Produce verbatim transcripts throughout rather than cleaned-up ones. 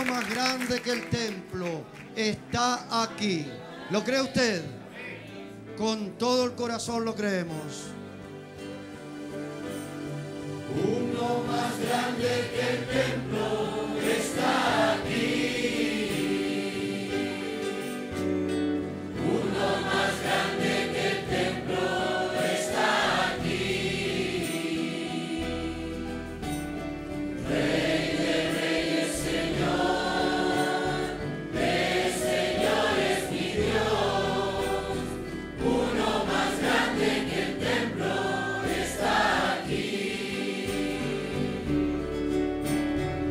más grande que el templo está aquí. ¿Lo cree usted? Con todo el corazón lo creemos. Uno más grande que el templo está aquí. Uno más grande que el templo está aquí. Rey de reyes, Señor, de señores mi Dios. Uno más grande que el templo está aquí.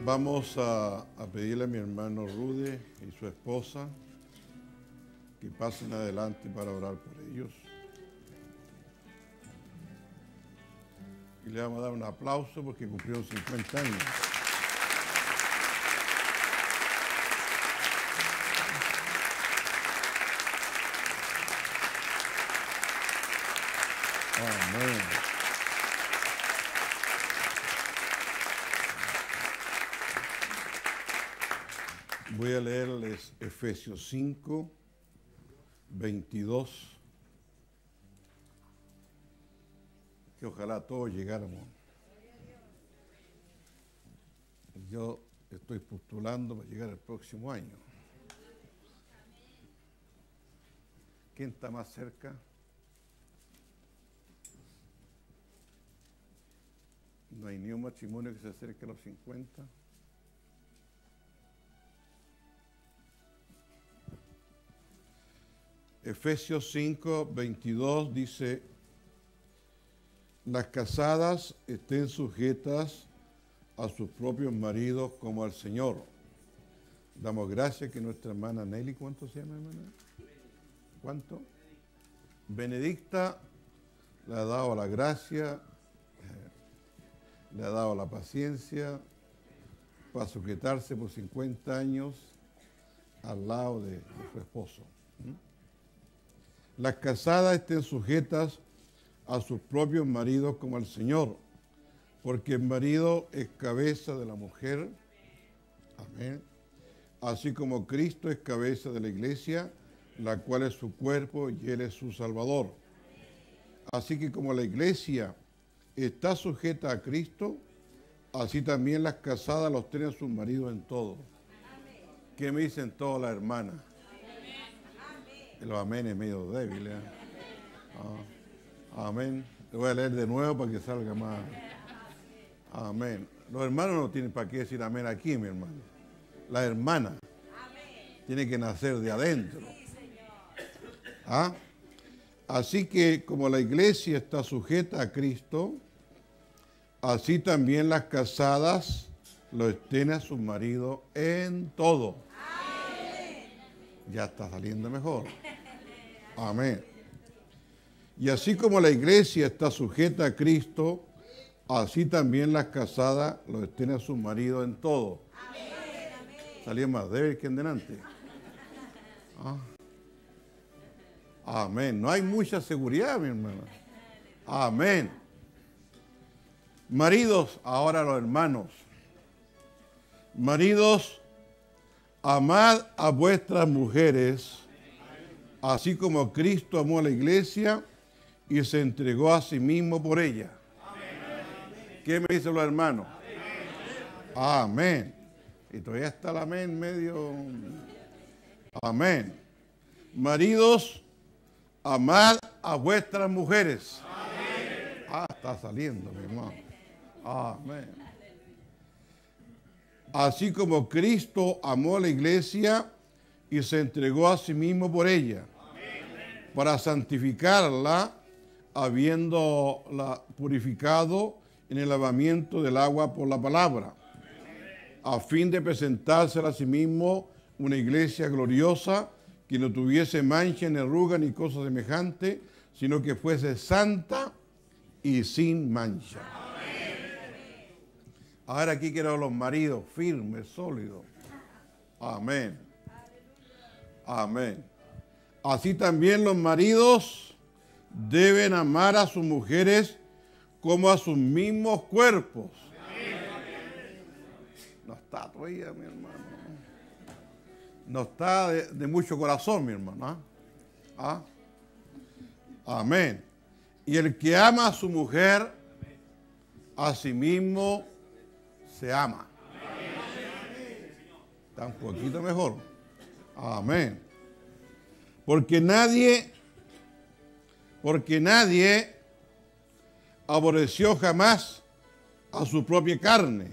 Vamos a, a pedirle a mi hermano Rudy y su esposa que pasen adelante para orar por ellos. Y le vamos a dar un aplauso porque cumplieron cincuenta años. Amén. Voy a leerles Efesios cinco, veintidós. Que ojalá todos llegáramos. Yo estoy postulando para llegar el próximo año. ¿Quién está más cerca? No hay ni un matrimonio que se acerque a los cincuenta. Efesios cinco, veintidós dice: las casadas estén sujetas a sus propios maridos como al Señor. Damos gracias que nuestra hermana Nelly, ¿cuánto se llama, hermana? ¿Cuánto? Benedicta le ha dado la gracia, le ha dado la paciencia para sujetarse por cincuenta años al lado de, de su esposo. ¿Mm? Las casadas estén sujetas a sus propios maridos como al Señor, porque el marido es cabeza de la mujer, amén, así como Cristo es cabeza de la iglesia, la cual es su cuerpo y Él es su Salvador. Así que como la iglesia está sujeta a Cristo, así también las casadas los tienen a sus maridos en todo. ¿Qué me dicen todas las hermanas? Los amén es medio débil, ¿eh? Ah. Amén. Te voy a leer de nuevo para que salga más. Amén. Los hermanos no tienen para qué decir amén aquí, mi hermano. La hermana tiene que nacer de adentro. ¿Ah? Así que como la iglesia está sujeta a Cristo, así también las casadas lo estén a su marido en todo. Ya está saliendo mejor. Amén. Y así como la iglesia está sujeta a Cristo, así también las casadas lo estén a su marido en todo. Salía más débil que en delante. Ah. Amén. No hay mucha seguridad, mi hermana. Amén. Maridos, ahora los hermanos. Maridos, amad a vuestras mujeres, así como Cristo amó a la iglesia y se entregó a sí mismo por ella. ¿Qué me dicen los hermanos? Amén. Y todavía está el amén medio. Amén. Maridos, amad a vuestras mujeres. Amén. Ah, está saliendo, mi hermano. Amén. Así como Cristo amó a la iglesia y se entregó a sí mismo por ella, amén, para santificarla, habiéndola purificado en el lavamiento del agua por la palabra, amén, a fin de presentársela a sí mismo una iglesia gloriosa, que no tuviese mancha ni arruga ni cosa semejante, sino que fuese santa y sin mancha. Amén. Ahora aquí quiero a los maridos firmes, sólidos. Amén. Amén. Así también los maridos deben amar a sus mujeres como a sus mismos cuerpos. No está todavía, mi hermano. No está de, de mucho corazón, mi hermano. ¿Ah? ¿Ah? Amén. Y el que ama a su mujer, a sí mismo se ama. Está un poquito mejor. Amén. Porque nadie, porque nadie aborreció jamás a su propia carne.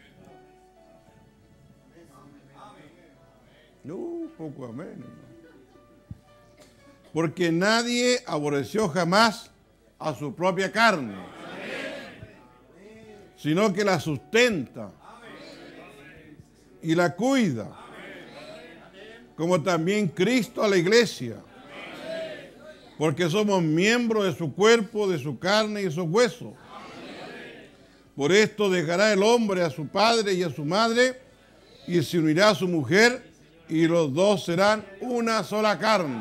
No, poco amén, hermano. Porque nadie aborreció jamás a su propia carne, sino que la sustenta y la cuida, como también Cristo a la iglesia, porque somos miembros de su cuerpo, de su carne y de sus huesos. Por esto dejará el hombre a su padre y a su madre, y se unirá a su mujer, y los dos serán una sola carne.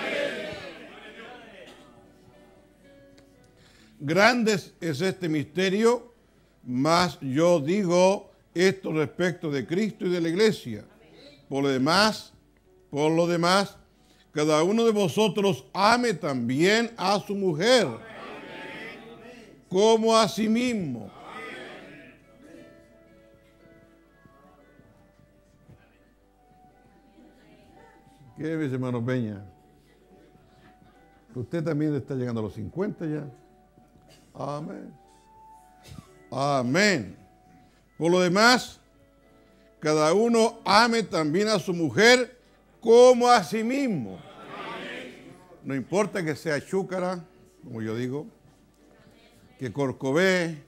Grande es este misterio, mas yo digo esto respecto de Cristo y de la iglesia. Por lo demás, por lo demás, cada uno de vosotros ame también a su mujer, como a sí mismo. ¿Qué dice, hermano Peña? Usted también está llegando a los cincuenta ya. Amén. Amén. Por lo demás, cada uno ame también a su mujer como a sí mismo. No importa que sea chúcara, como yo digo, que corcové.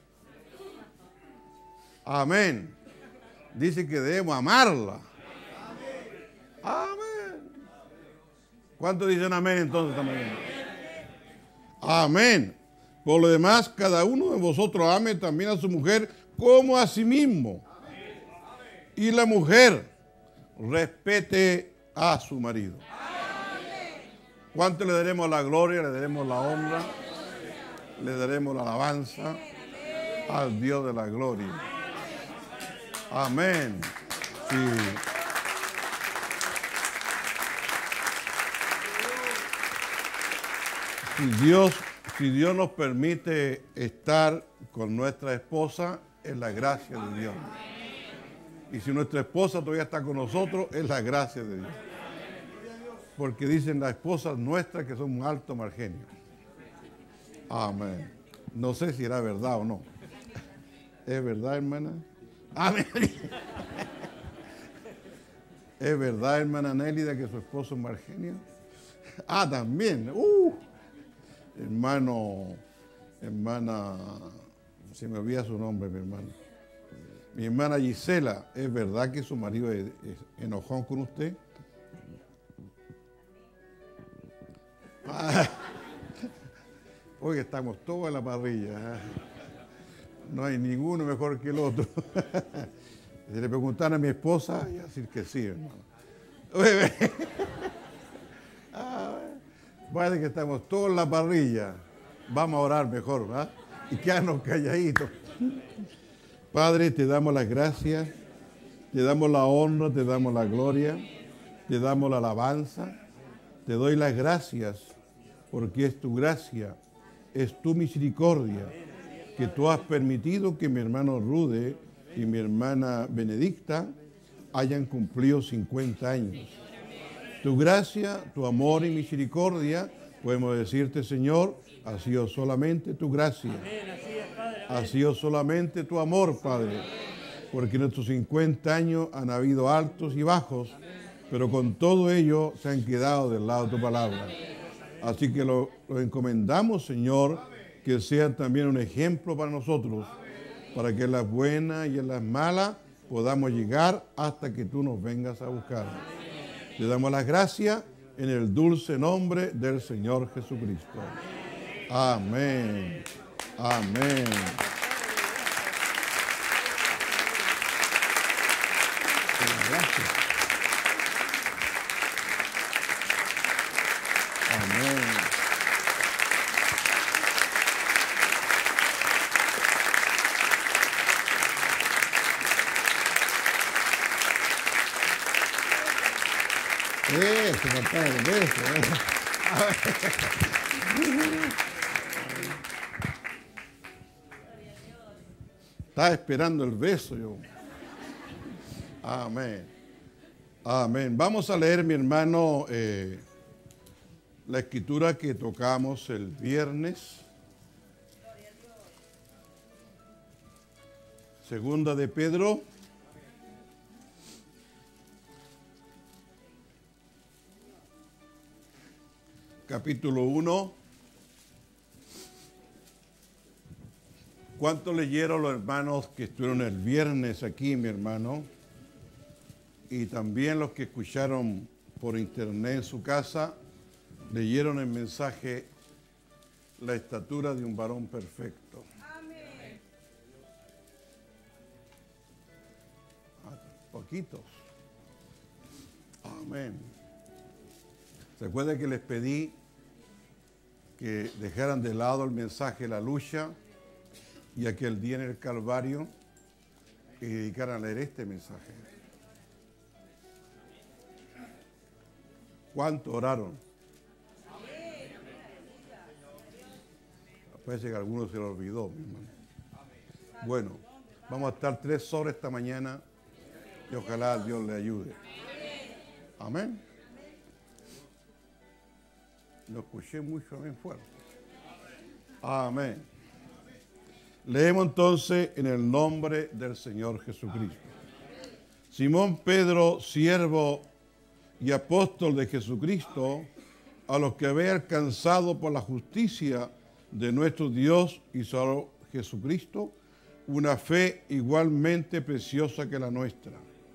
Amén. Dice que debemos amarla. Amén. ¿Cuántos dicen amén entonces también? Amén. Por lo demás, cada uno de vosotros ame también a su mujer como a sí mismo. Y la mujer respete a su marido. ¿Cuánto le daremos la gloria, le daremos la honra, le daremos la alabanza al Dios de la gloria? Amén. Sí. Si Dios, si Dios nos permite estar con nuestra esposa, es la gracia de Dios. Y si nuestra esposa todavía está con nosotros, es la gracia de Dios. Porque dicen las esposas nuestras que son un alto margenio. Amén. No sé si era verdad o no. ¿Es verdad, hermana? Amén. ¿Es verdad, hermana Nélida, que su esposo es margenio? Ah, también. Uh, hermano, hermana, se me olvida su nombre, mi hermano. Mi hermana Gisela, ¿es verdad que su marido es, es enojón con usted? Ah, hoy estamos todos en la parrilla. No hay ninguno mejor que el otro. Si le preguntan a mi esposa, voy a decir que sí, hermano. Ah, parece que estamos todos en la parrilla. Vamos a orar mejor, ¿verdad? Y quedarnos calladitos. Padre, te damos las gracias, te damos la honra, te damos la gloria, te damos la alabanza. Te doy las gracias porque es tu gracia, es tu misericordia que tú has permitido que mi hermano Rude y mi hermana Benedicta hayan cumplido cincuenta años. Tu gracia, tu amor y misericordia, podemos decirte, Señor, ha sido solamente tu gracia. Ha sido solamente tu amor, Padre, porque en estos cincuenta años han habido altos y bajos, pero con todo ello se han quedado del lado de tu palabra. Así que lo, lo encomendamos, Señor, que sea también un ejemplo para nosotros, para que en las buenas y en las malas podamos llegar hasta que tú nos vengas a buscar. Te damos las gracias en el dulce nombre del Señor Jesucristo. Amén. Amén. Gracias. Amén. Eso, compadre, eso. Estaba esperando el beso yo. Amén. Amén. Vamos a leer, mi hermano, eh, la escritura que tocamos el viernes. Segunda de Pedro. Capítulo uno. ¿Cuánto leyeron los hermanos que estuvieron el viernes aquí, mi hermano? y también los que escucharon por internet en su casa, leyeron el mensaje La estatura de un varón perfecto. Amén. Poquitos. Amén. ¿Se acuerdan que les pedí que dejaran de lado el mensaje de la lucha y aquel día en el Calvario y dedicaran a leer este mensaje? ¿Cuánto oraron? Parece que a algunos se lo olvidó, mi hermano. Bueno, vamos a estar tres horas esta mañana y ojalá Dios le ayude. Amén. Lo escuché mucho, amén, fuerte. Amén. Leemos entonces en el nombre del Señor Jesucristo. Simón Pedro, siervo y apóstol de Jesucristo, a los que habéis alcanzado por la justicia de nuestro Dios y Salvador Jesucristo, una fe igualmente preciosa que la nuestra.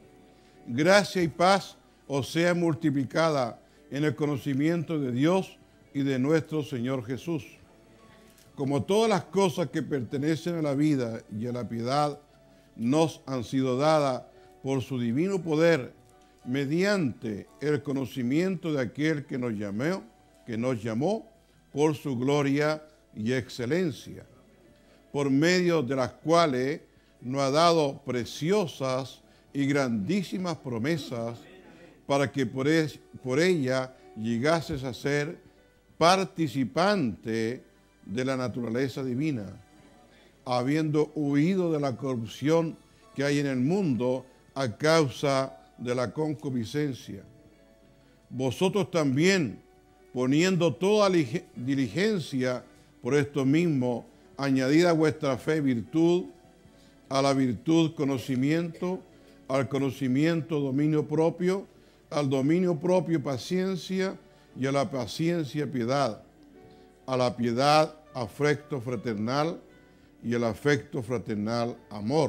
Gracia y paz os sea multiplicada en el conocimiento de Dios y de nuestro Señor Jesús. Como todas las cosas que pertenecen a la vida y a la piedad nos han sido dadas por su divino poder, mediante el conocimiento de aquel que nos llamó, que nos llamó por su gloria y excelencia, por medio de las cuales nos ha dado preciosas y grandísimas promesas, para que por, es, por ella llegases a ser participante de la naturaleza divina, habiendo huido de la corrupción que hay en el mundo a causa de la concupiscencia. Vosotros también, poniendo toda diligencia por esto mismo, añadid a vuestra fe virtud, a la virtud conocimiento, al conocimiento dominio propio, al dominio propio paciencia, y a la paciencia piedad, a la piedad afecto fraternal, y al afecto fraternal amor.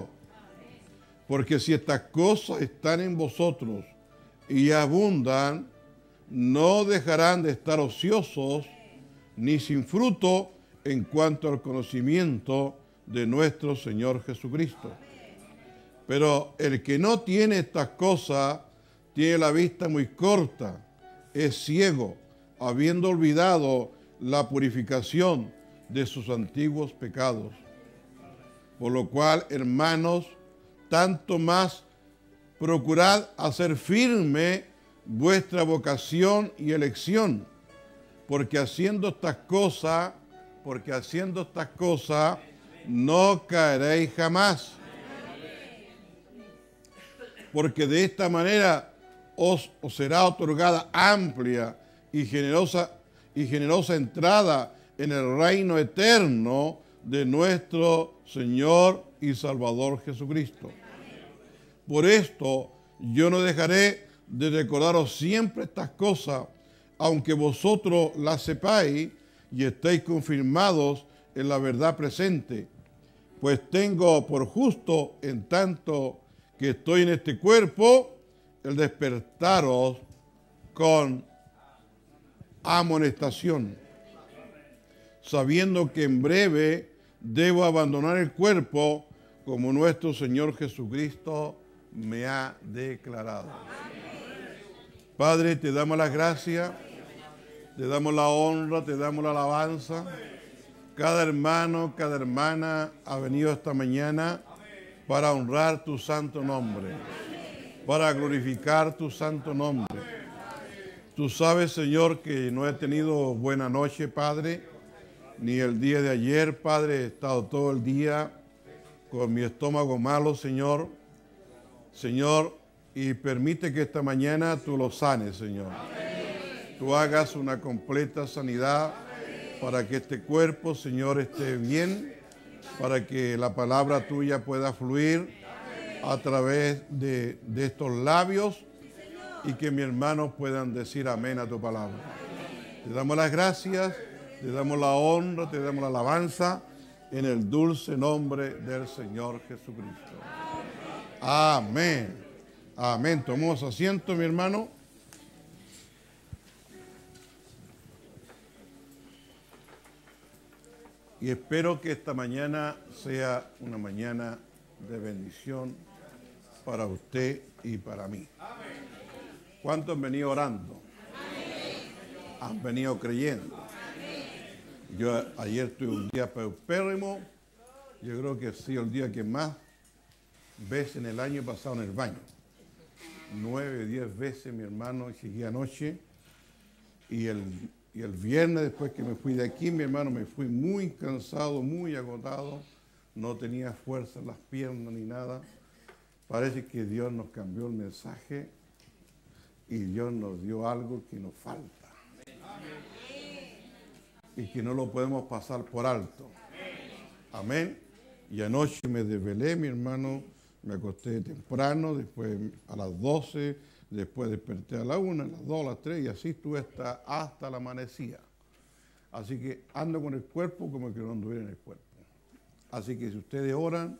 Porque si estas cosas están en vosotros y abundan, no dejarán de estar ociosos ni sin fruto en cuanto al conocimiento de nuestro Señor Jesucristo. Pero el que no tiene estas cosas tiene la vista muy corta, es ciego, habiendo olvidado la purificación de sus antiguos pecados. Por lo cual, hermanos, tanto más procurad hacer firme vuestra vocación y elección, porque haciendo estas cosas, porque haciendo estas cosas, no caeréis jamás. Porque de esta manera os, os será otorgada amplia y generosa, y generosa entrada en el reino eterno de nuestro Señor y Salvador Jesucristo. Por esto yo no dejaré de recordaros siempre estas cosas, aunque vosotros las sepáis y estéis confirmados en la verdad presente, pues tengo por justo, en tanto que estoy en este cuerpo, el despertaros con amonestación, sabiendo que en breve debo abandonar el cuerpo, como nuestro Señor Jesucristo me ha declarado. Padre, te damos las gracias, te damos la honra, te damos la alabanza. Cada hermano, cada hermana ha venido esta mañana para honrar tu santo nombre, para glorificar tu santo nombre. Tú sabes, Señor, que no he tenido buena noche, Padre, ni el día de ayer, Padre. He estado todo el día con mi estómago malo, Señor. Señor, y permite que esta mañana tú lo sanes, Señor. Tú hagas una completa sanidad para que este cuerpo, Señor, esté bien, para que la palabra tuya pueda fluir a través de, de estos labios y que mis hermanos puedan decir amén a tu palabra. Te damos las gracias, te damos la honra, te damos la alabanza en el dulce nombre del Señor Jesucristo. Amén. Amén. Tomamos asiento, mi hermano. Y espero que esta mañana sea una mañana de bendición para usted y para mí. ¿Cuántos han venido orando? Han venido creyendo. Yo ayer tuve un día paupérrimo. Yo creo que ha sido el día que más veces en el año he pasado en el baño. Nueve, diez veces, mi hermano, llegué anoche. Y el, y el viernes, después que me fui de aquí, mi hermano, me fui muy cansado, muy agotado. No tenía fuerza en las piernas ni nada. Parece que Dios nos cambió el mensaje y Dios nos dio algo que nos falta. Y que no lo podemos pasar por alto. Amén. Y anoche me desvelé, mi hermano, me acosté temprano, después a las doce, después desperté a la una, a las dos, a las tres, y así estuve hasta, hasta la amanecida. Así que ando con el cuerpo como que no anduviera en el cuerpo. Así que si ustedes oran,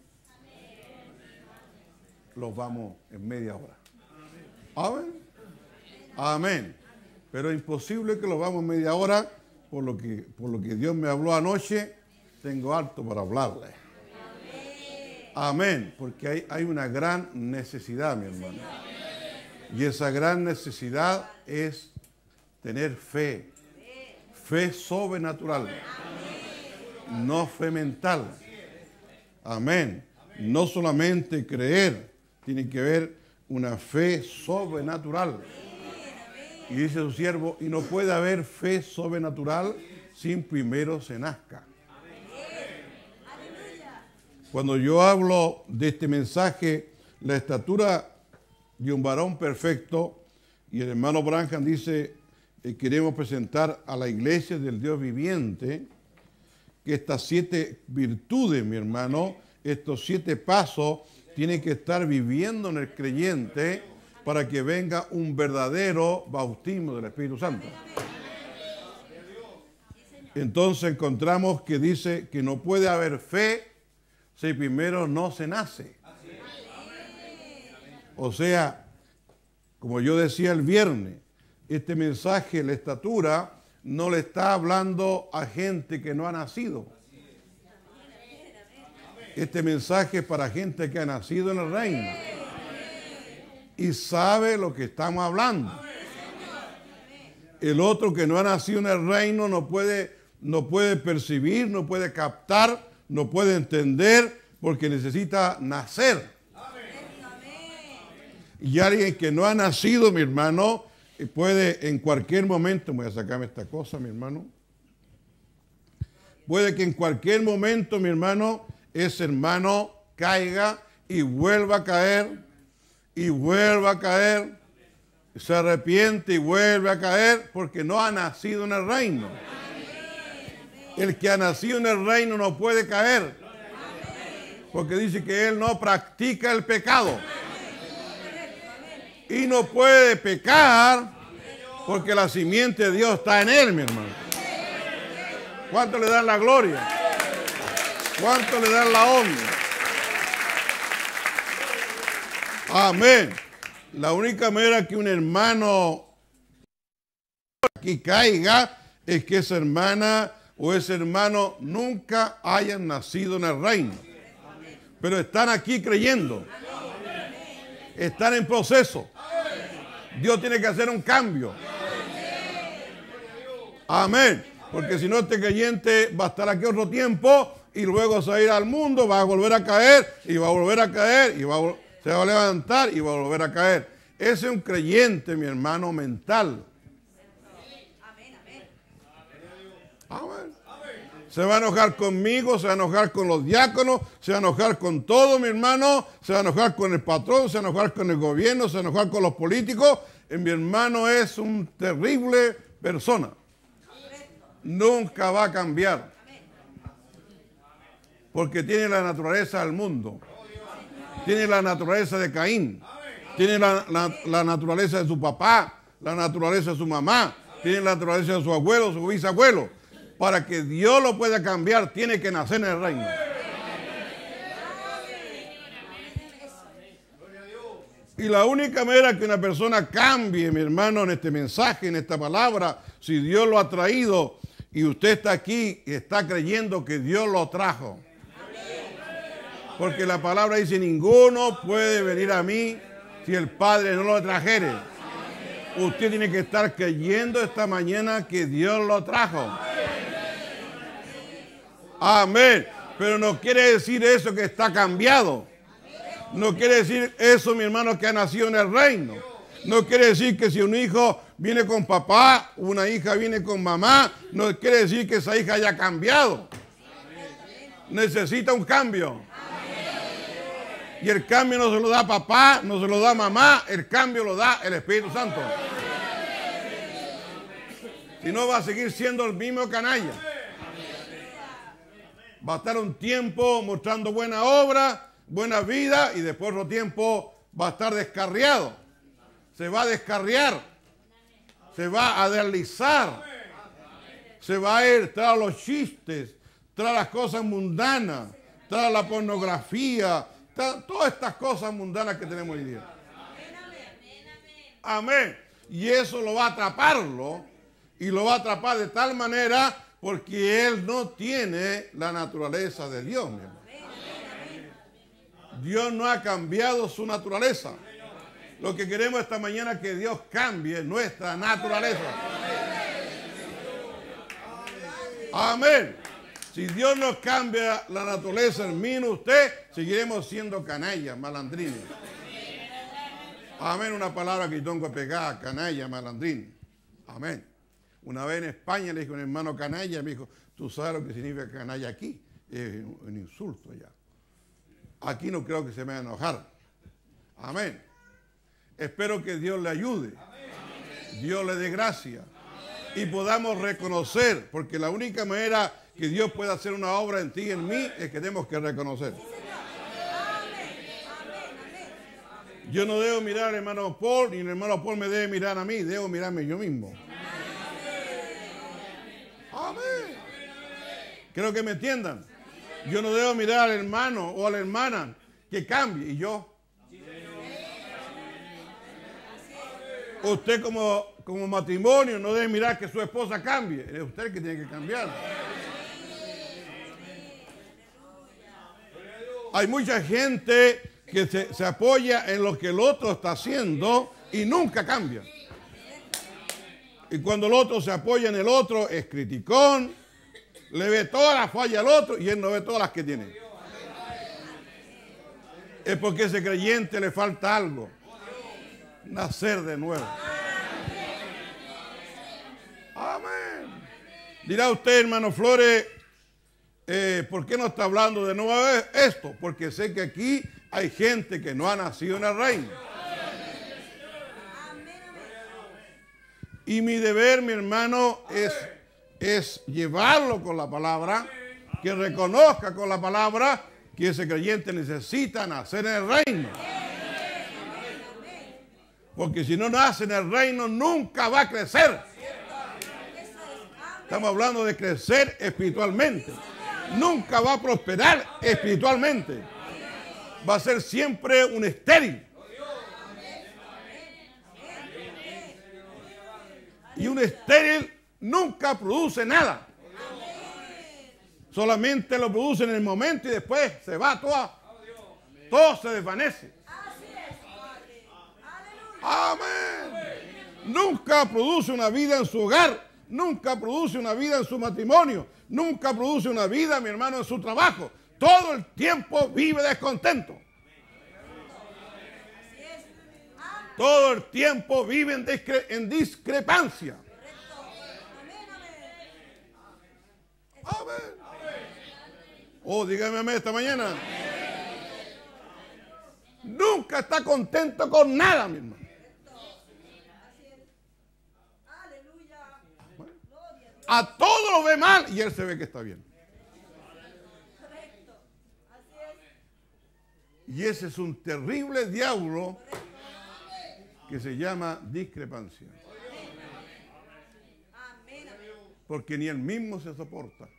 los vamos en media hora. Amén. Amén. Pero es imposible que los vamos en media hora, por lo que, por lo que Dios me habló anoche, tengo harto para hablarle. Amén. Porque hay, hay una gran necesidad, mi hermano. Y esa gran necesidad es tener fe. Fe sobrenatural. No fe mental. Amén. No solamente creer, tiene que haber una fe sobrenatural. Y dice su siervo, y no puede haber fe sobrenatural sin primero se nazca. Cuando yo hablo de este mensaje, la estatura de un varón perfecto, y el hermano Branham dice, eh, queremos presentar a la iglesia del Dios viviente, que estas siete virtudes, mi hermano, estos siete pasos, tienen que estar viviendo en el creyente para que venga un verdadero bautismo del Espíritu Santo. Entonces encontramos que dice que no puede haber fe si primero no se nace. O sea, como yo decía el viernes, este mensaje, la estatura, no le está hablando a gente que no ha nacido. Este mensaje es para gente que ha nacido en el reino y sabe lo que estamos hablando. El otro que no ha nacido en el reino no puede, no puede percibir, no puede captar, no puede entender, porque necesita nacer. Y alguien que no ha nacido, mi hermano, puede en cualquier momento, voy a sacarme esta cosa, mi hermano, puede que en cualquier momento, mi hermano, ese hermano caiga y vuelva a caer, y vuelva a caer, se arrepiente y vuelve a caer, porque no ha nacido en el reino. El que ha nacido en el reino no puede caer, porque dice que él no practica el pecado. Y no puede pecar porque la simiente de Dios está en él, mi hermano. ¿Cuánto le dan la gloria? ¿Cuánto le dan la honra? Amén. La única manera que un hermano aquí caiga es que esa hermana o ese hermano nunca hayan nacido en el reino. Pero están aquí creyendo. Están en proceso. Dios tiene que hacer un cambio. Amén. Porque si no, este creyente va a estar aquí otro tiempo y luego se va a ir al mundo, va a volver a caer y va a volver a caer y va a, se va a levantar y va a volver a caer. Ese es un creyente, mi hermano, mental. Amén. Se va a enojar conmigo, se va a enojar con los diáconos, se va a enojar con todo, mi hermano, se va a enojar con el patrón, se va a enojar con el gobierno, se va a enojar con los políticos. Y mi hermano es una terrible persona. Nunca va a cambiar. Porque tiene la naturaleza del mundo. Tiene la naturaleza de Caín. Tiene la, la, la naturaleza de su papá, la naturaleza de su mamá, tiene la naturaleza de su abuelo, su bisabuelo. Para que Dios lo pueda cambiar, tiene que nacer en el reino. Y la única manera que una persona cambie, mi hermano, en este mensaje, en esta palabra, si Dios lo ha traído y usted está aquí y está creyendo que Dios lo trajo. Porque la palabra dice, ninguno puede venir a mí si el Padre no lo trajere. Usted tiene que estar creyendo esta mañana que Dios lo trajo. Amén. Pero no quiere decir eso que está cambiado. No quiere decir eso, mi hermano, que ha nacido en el reino. No quiere decir que si un hijo viene con papá, una hija viene con mamá, no quiere decir que esa hija haya cambiado. Necesita un cambio. Y el cambio no se lo da papá, no se lo da mamá, el cambio lo da el Espíritu Santo. Si no, va a seguir siendo el mismo canalla. Va a estar un tiempo mostrando buena obra, buena vida, y después otro tiempo va a estar descarriado. Se va a descarriar. Se va a deslizar. Se va a ir tras los chistes, tras las cosas mundanas, tras la pornografía, tras todas estas cosas mundanas que tenemos hoy día. Amén. Y eso lo va a atraparlo, y lo va a atrapar de tal manera porque él no tiene la naturaleza de Dios, mi hermano. Dios no ha cambiado su naturaleza. Lo que queremos esta mañana es que Dios cambie nuestra naturaleza. Amén. Si Dios nos cambia la naturaleza en mí, en usted, seguiremos siendo canallas, malandrines. Amén. Una palabra que tengo pegada, canalla, malandrín. Amén. Una vez en España le dije a un hermano canalla, me dijo, ¿tú sabes lo que significa canalla aquí? Es un insulto ya. Aquí no creo que se me vaya a enojar. Amén. Espero que Dios le ayude. Dios le dé gracia. Y podamos reconocer, porque la única manera que Dios pueda hacer una obra en ti y en mí es que tenemos que reconocer. Yo no debo mirar al hermano Paul, ni el hermano Paul me debe mirar a mí, debo mirarme yo mismo. Amén. Quiero que me entiendan. Yo no debo mirar al hermano o a la hermana que cambie, y yo. Usted como, como matrimonio no debe mirar que su esposa cambie. Es usted el que tiene que cambiar. Hay mucha gente que se, se apoya en lo que el otro está haciendo y nunca cambia. Y cuando el otro se apoya en el otro, es criticón, le ve todas las fallas al otro y él no ve todas las que tiene. Es porque a ese creyente le falta algo. Nacer de nuevo. Amén. Dirá usted, hermano Flores, eh, ¿por qué no está hablando de nuevo esto? Porque sé que aquí hay gente que no ha nacido en el reino. Y mi deber, mi hermano, es, es llevarlo con la palabra, que reconozca con la palabra que ese creyente necesita nacer en el reino. Porque si no nace en el reino, nunca va a crecer. Estamos hablando de crecer espiritualmente. Nunca va a prosperar espiritualmente. Va a ser siempre un estéril. Y un estéril nunca produce nada. Solamente lo produce en el momento y después se va todo. Todo se desvanece. Amén. Nunca produce una vida en su hogar. Nunca produce una vida en su matrimonio. Nunca produce una vida, mi hermano, en su trabajo. Todo el tiempo vive descontento. Todo el tiempo vive en, discre en discrepancia. Amén. Oh, dígame amén esta mañana. Nunca está contento con nada, mi hermano. A todo lo ve mal y él se ve que está bien. Y ese es un terrible diablo que se llama discrepancia. Porque ni él mismo se soporta.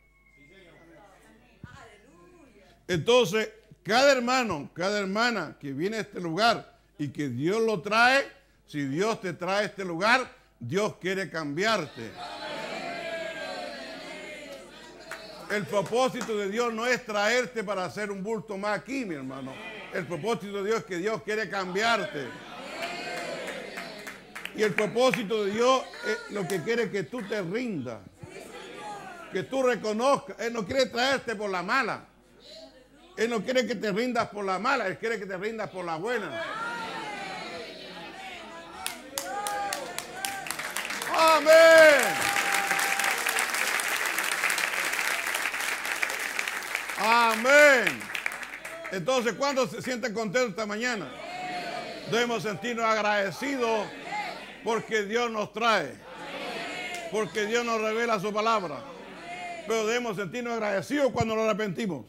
Entonces, cada hermano, cada hermana que viene a este lugar y que Dios lo trae, si Dios te trae a este lugar, Dios quiere cambiarte. El propósito de Dios no es traerte para hacer un bulto más aquí, mi hermano. El propósito de Dios es que Dios quiere cambiarte. Y el propósito de Dios es lo que quiere que tú te rindas. Que tú reconozcas. Él no quiere traerte por la mala. Él no quiere que te rindas por la mala. Él quiere que te rindas por la buena. Amén. Amén. Entonces, ¿cuántos se sienten contentos esta mañana? Debemos sentirnos agradecidos porque Dios nos trae, porque Dios nos revela su palabra. Pero debemos sentirnos agradecidos cuando nos arrepentimos.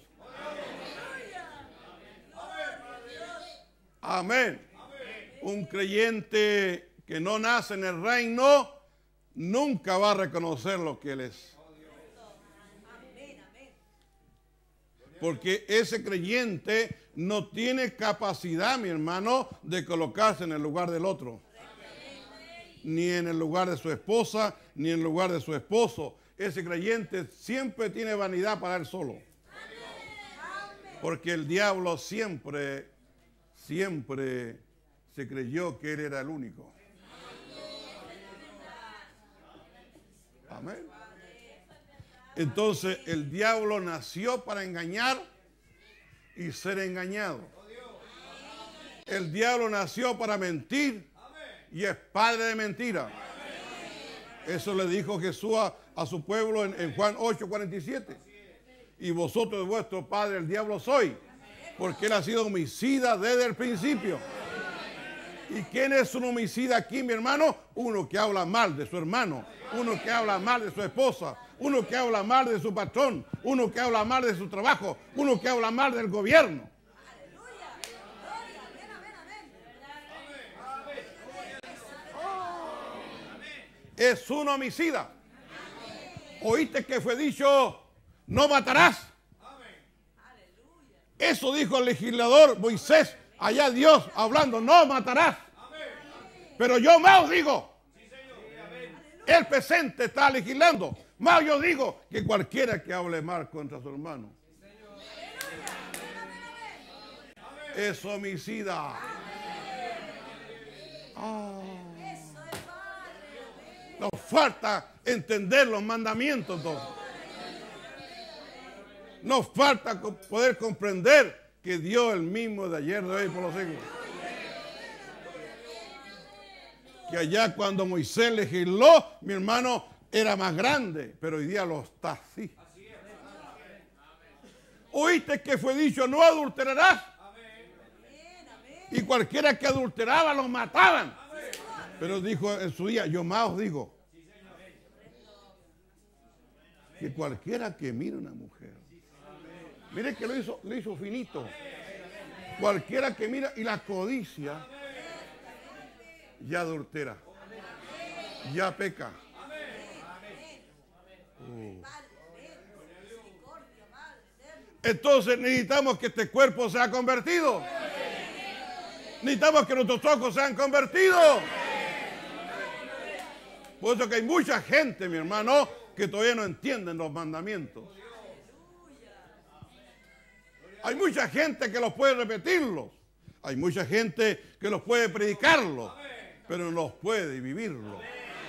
Amén. Un creyente que no nace en el reino nunca va a reconocer lo que él es. Porque ese creyente no tiene capacidad, mi hermano, de colocarse en el lugar del otro. Ni en el lugar de su esposa, ni en el lugar de su esposo. Ese creyente siempre tiene vanidad para él solo. Porque el diablo siempre, siempre se creyó que él era el único. Amén. Entonces el diablo nació para engañar y ser engañado. El diablo nació para mentir y es padre de mentira. Eso le dijo Jesús a, a su pueblo en, en Juan ocho, cuarenta y siete. Y vosotros de vuestro padre el diablo sois, porque él ha sido homicida desde el principio. ¿Y quién es un homicida aquí, mi hermano? Uno que habla mal de su hermano, uno que habla mal de su esposa, uno que habla mal de su patrón, uno que habla mal de su trabajo, uno que habla mal del gobierno. Es un homicida. ¿Oíste que fue dicho, no matarás? Eso dijo el legislador Moisés, allá Dios hablando, no matarás. Pero yo más os digo, el presente está legislando, más yo digo que cualquiera que hable mal contra su hermano es homicida. Oh. Nos falta entender los mandamientos, entonces. Nos falta poder comprender que Dios es el mismo de ayer, de hoy y por los siglos. Que allá cuando Moisés legisló, mi hermano, era más grande, pero hoy día lo está así. ¿Oíste que fue dicho, no adulterarás? Y cualquiera que adulteraba los mataban. Pero dijo en su día, yo más os digo, que cualquiera que mire una mujer, mire que lo hizo, lo hizo finito. Cualquiera que mira y la codicia, ya adultera, ya peca. Uh. Entonces necesitamos que este cuerpo sea convertido. Necesitamos que nuestros ojos sean convertidos. Por eso que hay mucha gente, mi hermano, que todavía no entienden los mandamientos. Hay mucha gente que los puede repetirlos. Hay mucha gente que los puede predicarlos, pero no los puede vivirlos.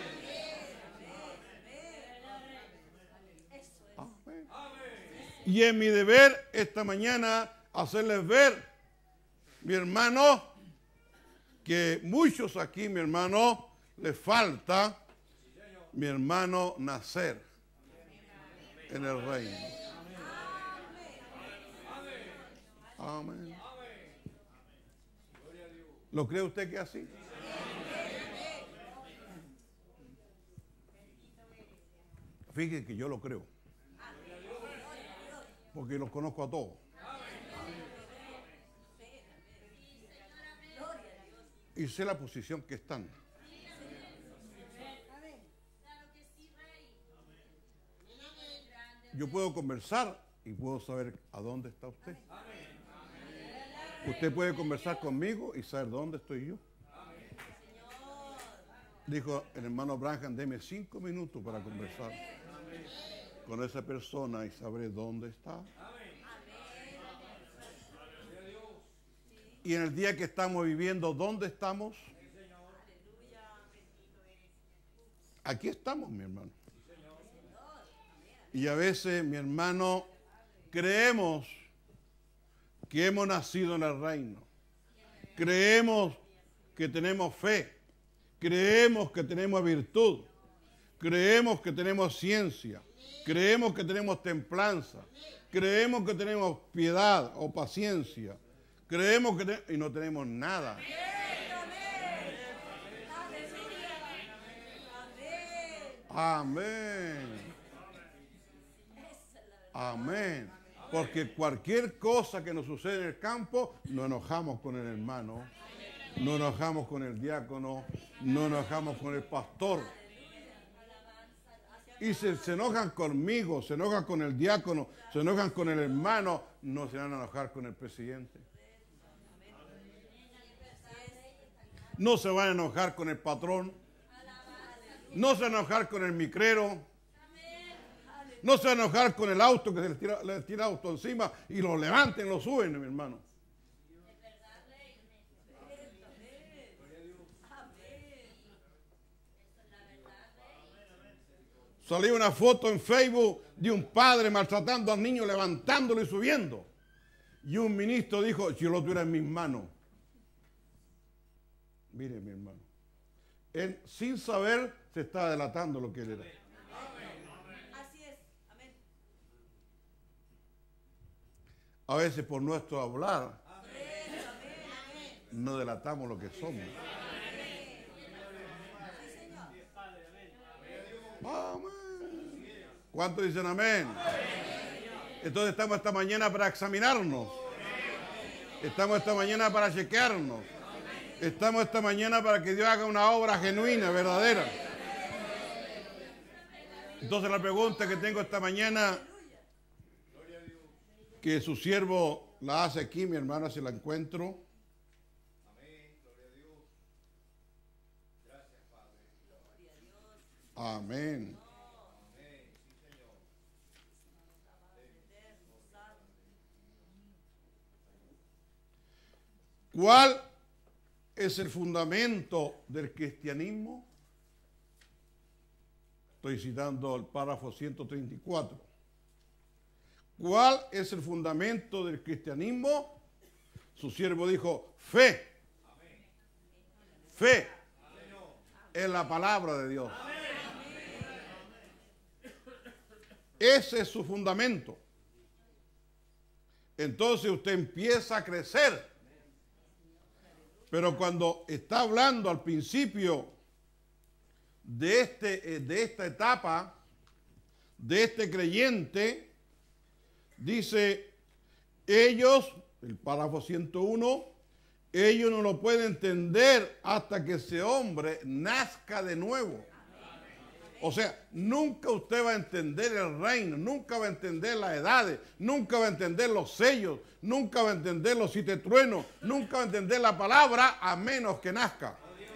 Amén. Y es mi deber esta mañana hacerles ver, mi hermano, que muchos aquí, mi hermano, les falta, mi hermano, nacer en el reino. Amén. ¿Lo cree usted que es así? Fíjese que yo lo creo. Porque los conozco a todos. Y sé la posición que están. Yo puedo conversar y puedo saber a dónde está usted. Usted puede conversar conmigo y saber dónde estoy yo. Dijo el hermano Branham, deme cinco minutos para conversar con esa persona y sabré dónde está. Y en el día que estamos viviendo, ¿dónde estamos? Aquí estamos, mi hermano. Y a veces, mi hermano, creemos que hemos nacido en el reino. Creemos que tenemos fe. Creemos que tenemos virtud. Creemos que tenemos ciencia. Creemos que tenemos templanza. Creemos que tenemos piedad o paciencia. Creemos que te- y no tenemos nada. Amén. Amén. Porque cualquier cosa que nos sucede en el campo, nos enojamos con el hermano, nos enojamos con el diácono, nos enojamos con el pastor. Y se, se enojan conmigo, se enojan con el diácono, se enojan con el hermano, no se van a enojar con el presidente. No se van a enojar con el patrón. No se van a enojar con el micrero. No se van a enojar con el auto que se les tira, les tira auto encima y lo levanten, lo suben, mi hermano. Salió una foto en Facebook de un padre maltratando al niño, levantándolo y subiendo. Y un ministro dijo, si yo lo tuviera en mis manos. Mire, mi hermano. Él, sin saber, se estaba delatando lo que él era. Así es. Amén. A veces por nuestro hablar, no delatamos lo que somos. Amén. ¿Cuántos dicen amén? Entonces estamos esta mañana para examinarnos. Estamos esta mañana para chequearnos. Estamos esta mañana para que Dios haga una obra genuina, verdadera. Entonces la pregunta que tengo esta mañana, que su siervo la hace aquí, mi hermana, si la encuentro. Amén. ¿Cuál es el fundamento del cristianismo? Estoy citando el párrafo ciento treinta y cuatro. ¿Cuál es el fundamento del cristianismo? Su siervo dijo, fe. Fe en la palabra de Dios. Ese es su fundamento. Entonces usted empieza a crecer. Pero cuando está hablando al principio de, este, de esta etapa, de este creyente, dice, ellos, el párrafo ciento uno, ellos no lo pueden entender hasta que ese hombre nazca de nuevo. O sea, nunca usted va a entender el reino, nunca va a entender las edades, nunca va a entender los sellos, nunca va a entender los siete truenos, nunca va a entender la palabra a menos que nazca.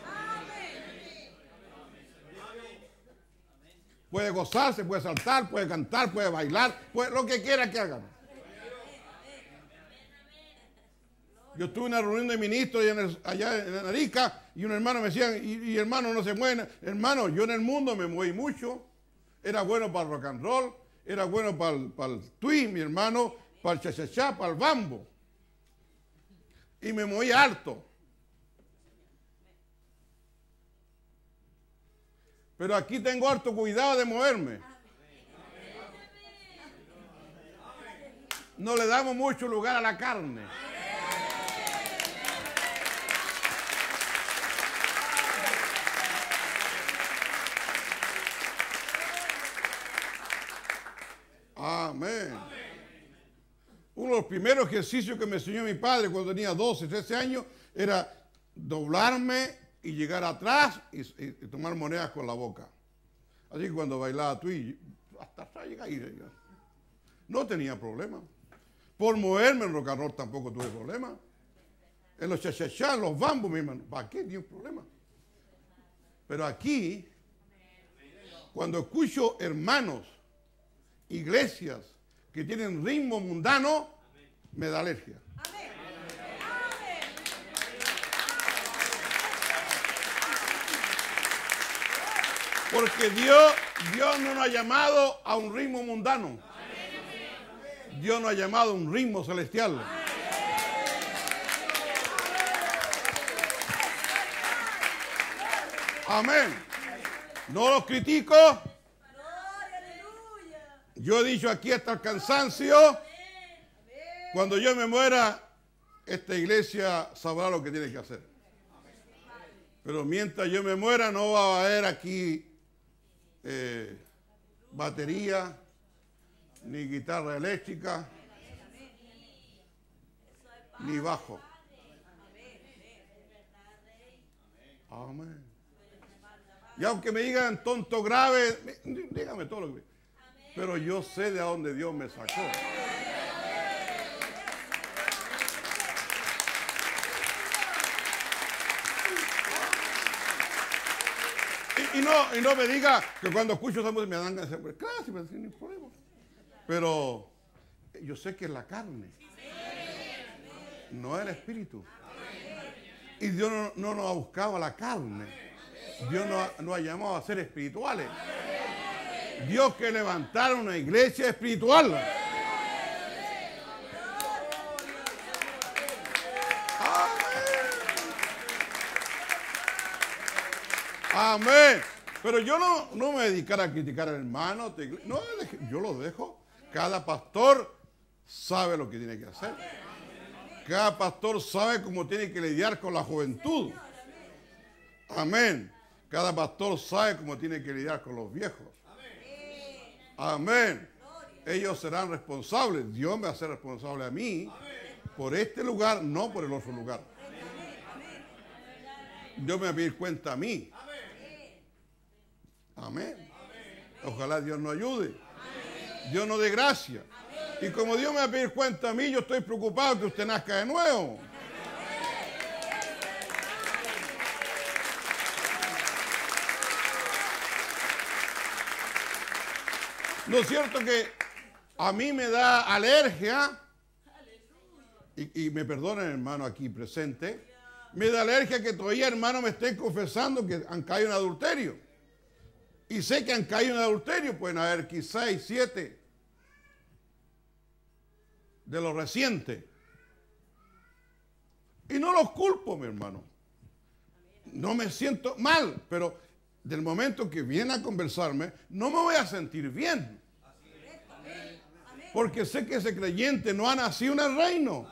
Puede gozarse, puede saltar, puede cantar, puede bailar, puede, lo que quiera que hagan. Yo estuve en una reunión de ministros allá en, el, allá en Arica y un hermano me decía, y, y hermano no se mueve. Hermano, yo en el mundo me moví mucho. Era bueno para el rock and roll, era bueno para el, para el twist, mi hermano, para el cha-cha-cha, para el bambo. Y me moví harto. Pero aquí tengo harto cuidado de moverme. No le damos mucho lugar a la carne. Amén. Uno de los primeros ejercicios que me enseñó mi padre cuando tenía doce, trece años era doblarme y llegar atrás y, y, y tomar monedas con la boca. Así que cuando bailaba tú y hasta atrás llega ahí. No tenía problema. Por moverme en rock and roll tampoco tuve problema. en los chachachá, en los bambos, mi hermano. ¿Para qué? Ni un problema. Pero aquí, cuando escucho hermanos, iglesias que tienen ritmo mundano, me da alergia. Porque Dios, Dios no nos ha llamado a un ritmo mundano. Dios nos ha llamado a un ritmo celestial. Amén. No los critico. Yo he dicho aquí hasta el cansancio. Cuando yo me muera, esta iglesia sabrá lo que tiene que hacer. Pero mientras yo me muera, no va a haber aquí eh, batería, ni guitarra eléctrica, ni bajo. Amén. Y aunque me digan tonto grave, dígame todo lo que... Pero yo sé de dónde Dios me sacó. Y, y, no, y no me diga que cuando escucho esa música me dan ganas de decir, claro, si me dicen, no hay problema. Pero yo sé que es la carne, no el espíritu. Y Dios no, no nos ha buscado a la carne. Dios nos no ha llamado a ser espirituales. Dios quiere levantar una iglesia espiritual. Amén. Amén. Pero yo no, no me dedicaré a criticar al hermano. No, yo lo dejo. Cada pastor sabe lo que tiene que hacer. Cada pastor sabe cómo tiene que lidiar con la juventud. Amén. Cada pastor sabe cómo tiene que lidiar con los viejos. Amén. Ellos serán responsables. Dios me va a hacer responsable a mí por este lugar, no por el otro lugar. Dios me va a pedir cuenta a mí. Amén. Ojalá Dios nos ayude. Dios nos dé gracia. Y como Dios me va a pedir cuenta a mí, yo estoy preocupado que usted nazca de nuevo. ¿No es cierto que a mí me da alergia? Y, y me perdonen, hermano, aquí presente. Me da alergia que todavía, hermano, me estén confesando que han caído en adulterio. Y sé que han caído en adulterio. Pueden haber quizás seis, siete de lo reciente. Y no los culpo, mi hermano. No me siento mal, pero del momento que vienen a conversarme, no me voy a sentir bien. Porque sé que ese creyente no ha nacido en el reino.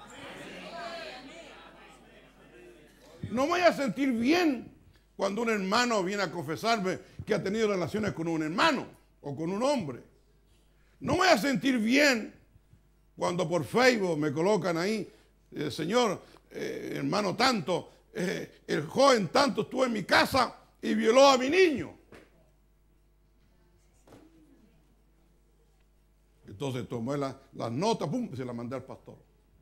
No me voy a sentir bien cuando un hermano viene a confesarme que ha tenido relaciones con un hermano o con un hombre. No me voy a sentir bien cuando por Facebook me colocan ahí, eh, señor, eh, hermano tanto, eh, el joven tanto estuvo en mi casa y violó a mi niño. Entonces tomé las la notas, pum, y se las mandé al pastor.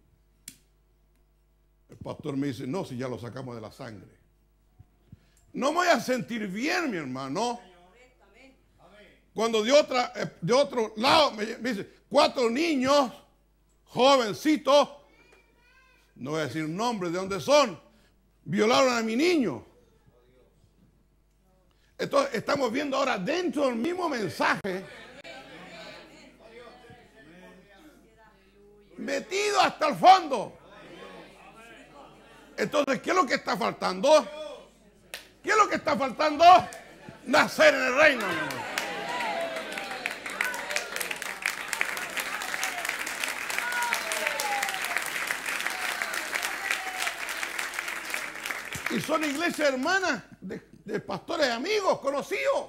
El pastor me dice, no, si ya lo sacamos de la sangre. No me voy a sentir bien, mi hermano. Cuando de, otra, de otro lado me, me dice, cuatro niños, jovencitos, no voy a decir nombres de dónde son, violaron a mi niño. Entonces estamos viendo ahora dentro del mismo mensaje, metido hasta el fondo. Entonces, ¿qué es lo que está faltando? ¿Qué es lo que está faltando? Nacer en el reino. Y son iglesias hermanas de, de pastores amigos, conocidos.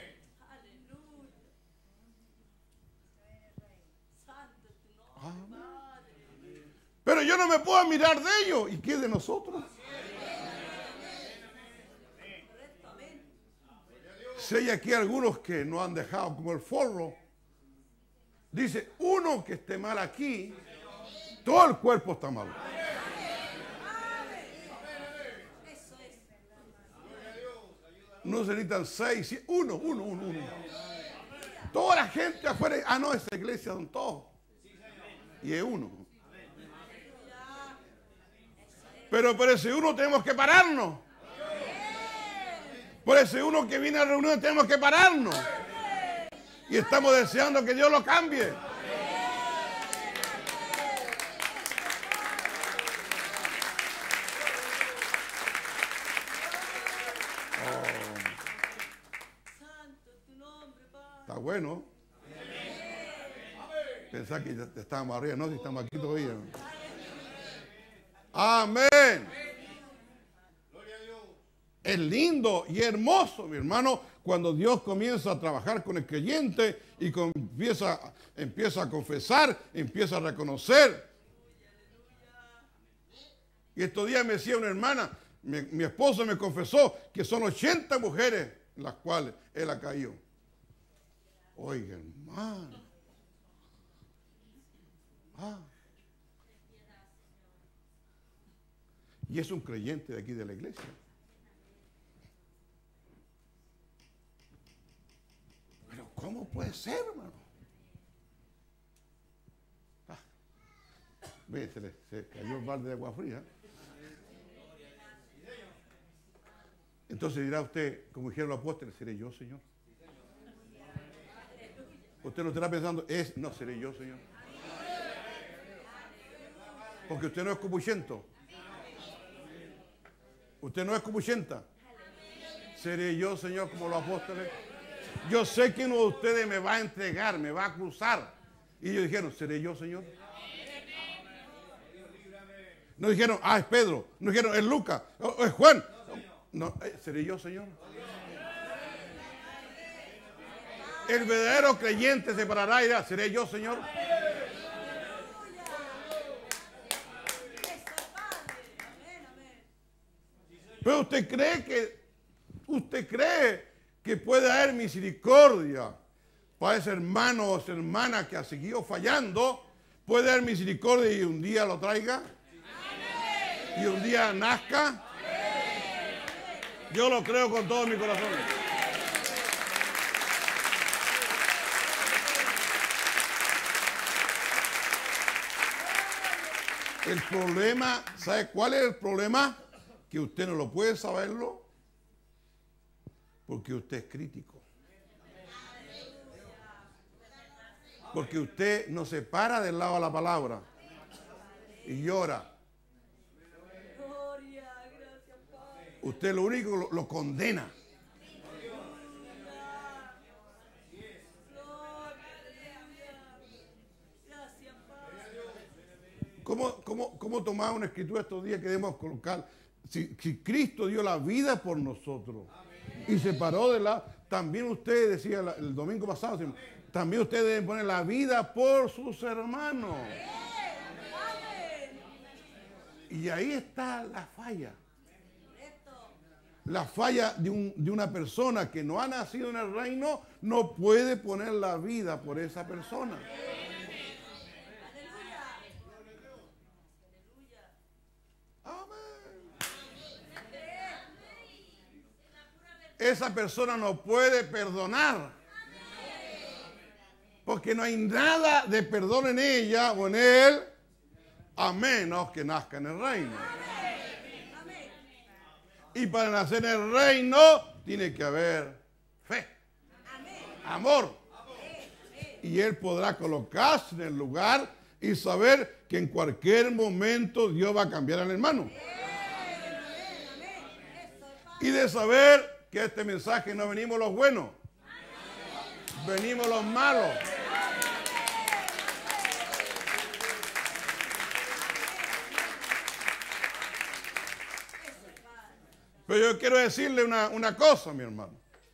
Pero yo no me puedo mirar de ellos. ¿Y qué de nosotros? Si hay aquí algunos que no han dejado como el forro, dice, uno que esté mal aquí, todo el cuerpo está mal. No se necesitan seis, siete, uno, uno, uno, uno. Toda la gente afuera, ah, no, esa iglesia son todos. Y es uno. Pero por ese uno tenemos que pararnos. Por ese uno que viene a la reunión tenemos que pararnos. Y estamos deseando que Dios lo cambie. Está bueno. Pensá que ya estábamos arriba, no, si estamos aquí todavía. Amén. Es lindo y hermoso, mi hermano, cuando Dios comienza a trabajar con el creyente y con, empieza, empieza a confesar, empieza a reconocer. Y estos días me decía una hermana, mi, mi esposo me confesó que son ochenta mujeres en las cuales él ha caído. Oiga, hermano. Ah. Y es un creyente de aquí de la iglesia. Pero ¿cómo puede ser, hermano? Ah. Ve, se, le, se cayó el balde de agua fría. Entonces dirá usted, como dijeron los apóstoles, ¿seré yo, Señor? Usted no estará pensando, es, no, seré yo, Señor. Porque usted no es copuchento. Usted no es copuchenta. Seré yo, Señor, como los apóstoles. Yo sé que uno de ustedes me va a entregar, me va a acusar. Y ellos dijeron, ¿seré yo, Señor? No dijeron, ah, es Pedro. No dijeron, es Lucas, o es Juan. No, ¿seré yo, Señor? El verdadero creyente se parará y dirá, ¿seré yo, Señor? Pero usted cree que, usted cree que puede haber misericordia para ese hermano o esa hermana que ha seguido fallando, puede haber misericordia y un día lo traiga y un día nazca. Yo lo creo con todo mi corazón. El problema, ¿sabe cuál es el problema? Que usted no lo puede saberlo porque usted es crítico. Porque usted no se para del lado de la palabra y llora. Usted lo único lo, lo condena. ¿Cómo, cómo, cómo tomar una escritura estos días que debemos colocar? Si, si Cristo dio la vida por nosotros y se paró de la... También usted decía el domingo pasado, también ustedes deben poner la vida por sus hermanos. Y ahí está la falla. La falla de, un, de una persona que no ha nacido en el reino, no puede poner la vida por esa persona. Esa persona no puede perdonar. Porque no hay nada de perdón en ella o en él, a menos que nazca en el reino. Y para nacer en el reino, tiene que haber fe, amor. Y él podrá colocarse en el lugar y saber que en cualquier momento Dios va a cambiar al hermano. Y de saber que este mensaje no venimos los buenos, venimos los malos. Pero yo quiero decirle una, una cosa, mi hermano.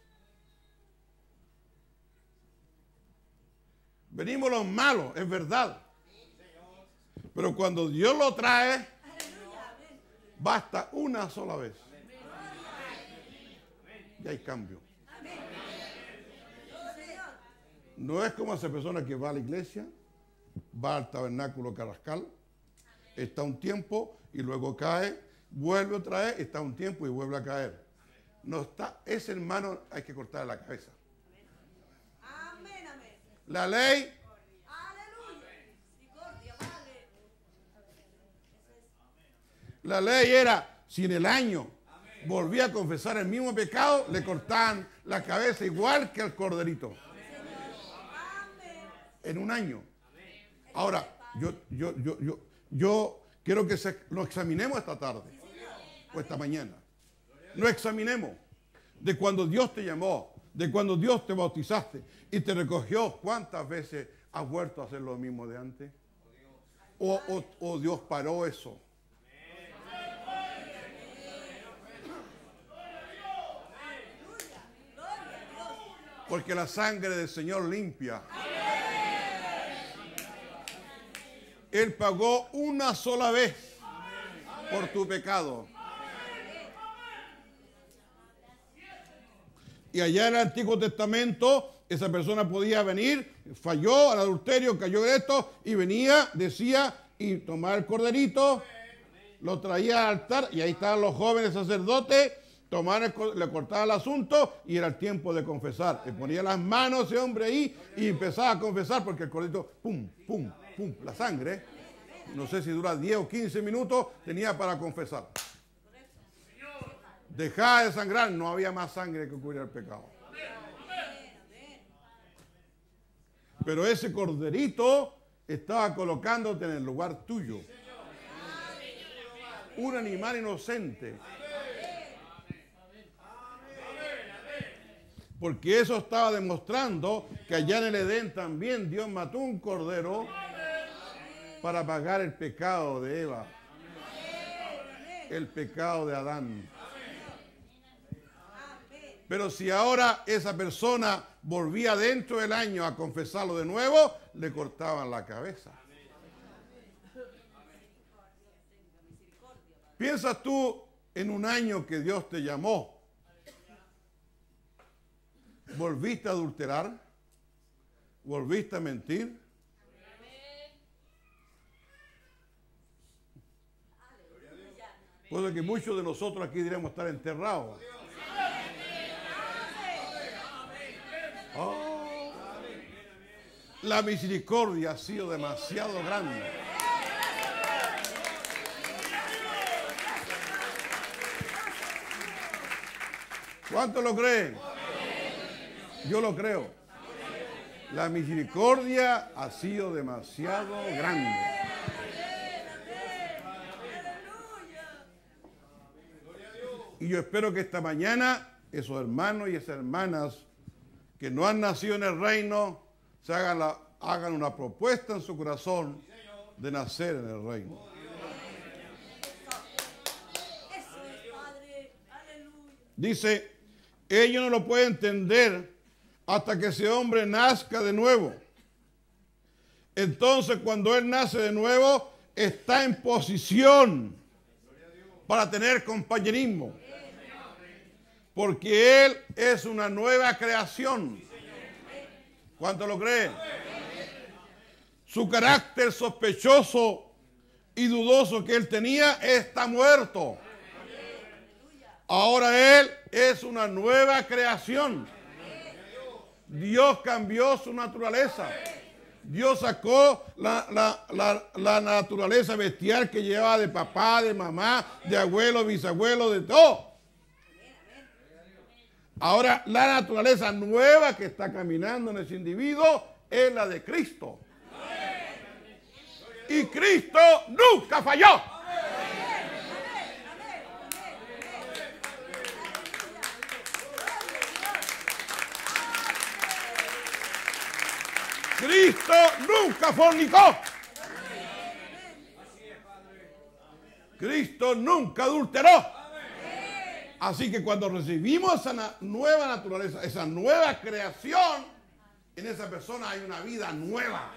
Venimos los malos, es verdad. Pero cuando Dios lo trae, basta una sola vez. Y hay cambio. No es como esa persona que va a la iglesia, va al tabernáculo Carrascal, está un tiempo y luego cae, vuelve otra vez, está un tiempo y vuelve a caer. no está, ese hermano hay que cortarle la cabeza. Amén, amén. La ley, Aleluya. Misericordia, vale. la ley era, si en el año volvía a confesar el mismo pecado, le cortaban la cabeza igual que al corderito. Amén. En un año. Ahora, yo, yo, yo, yo, yo quiero que se, lo examinemos esta tarde o esta mañana. Lo examinemos de cuando Dios te llamó, de cuando Dios te bautizaste y te recogió. ¿Cuántas veces has vuelto a hacer lo mismo de antes? O, o, o Dios paró eso. Porque la sangre del Señor limpia. Él pagó una sola vez por tu pecado. Y allá en el Antiguo Testamento, esa persona podía venir, falló al adulterio, cayó en esto, y venía, decía, y tomaba el corderito, lo traía al altar, y ahí estaban los jóvenes sacerdotes, tomaban el, le cortaban el asunto, y era el tiempo de confesar. Le ponía las manos ese hombre ahí, y empezaba a confesar, porque el corderito, pum, pum, pum, la sangre, no sé si dura diez o quince minutos, tenía para confesar. Dejaba de sangrar, no había más sangre que cubrir el pecado. Pero ese corderito estaba colocándote en el lugar tuyo. Un animal inocente. Porque eso estaba demostrando que allá en el Edén también Dios mató un cordero para pagar el pecado de Eva, el pecado de Adán. Pero si ahora esa persona volvía dentro del año a confesarlo de nuevo, le cortaban la cabeza. ¿Piensas tú en un año que Dios te llamó? ¿Volviste a adulterar? ¿Volviste a mentir? Puede que muchos de nosotros aquí diremos estar enterrados. Oh, la misericordia ha sido demasiado grande. ¿Cuántos lo creen? Yo lo creo. La misericordia ha sido demasiado grande. Y yo espero que esta mañana esos hermanos y esas hermanas que no han nacido en el reino se hagan, la, hagan una propuesta en su corazón de nacer en el reino. Dice, ellos no lo pueden entender hasta que ese hombre nazca de nuevo. Entonces, cuando él nace de nuevo, está en posición para tener compañerismo. Porque él es una nueva creación. ¿Cuánto lo creen? Su carácter sospechoso y dudoso que él tenía está muerto. Ahora él es una nueva creación. Dios cambió su naturaleza. Dios sacó la, la, la, la naturaleza bestial que llevaba de papá, de mamá, de abuelo, bisabuelo, de todo. Ahora la naturaleza nueva que está caminando en ese individuo es la de Cristo. Y Cristo nunca falló. Cristo nunca fornicó. Cristo nunca adulteró. Así que cuando recibimos esa na- nueva naturaleza, esa nueva creación, en esa persona hay una vida nueva.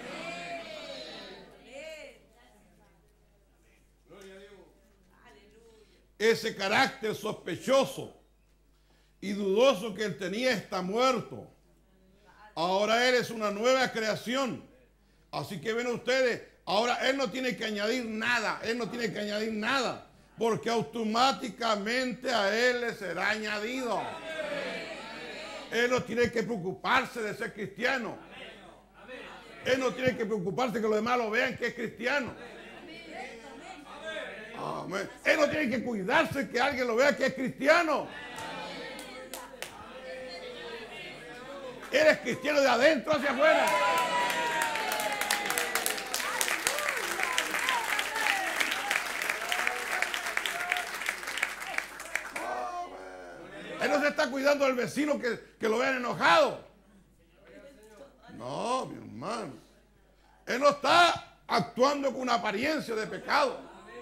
Ese carácter sospechoso y dudoso que él tenía está muerto. Ahora él es una nueva creación. Así que ven ustedes, ahora él no tiene que añadir nada, él no tiene que añadir nada. Porque automáticamente a él le será añadido. Él no tiene que preocuparse de ser cristiano. Él no tiene que preocuparse que los demás lo vean que es cristiano. Amén. Él no tiene que cuidarse que alguien lo vea que es cristiano. Él es cristiano de adentro hacia afuera. Él no se está cuidando del vecino que, que lo vean enojado. No, mi hermano. Él no está actuando con una apariencia de pecado.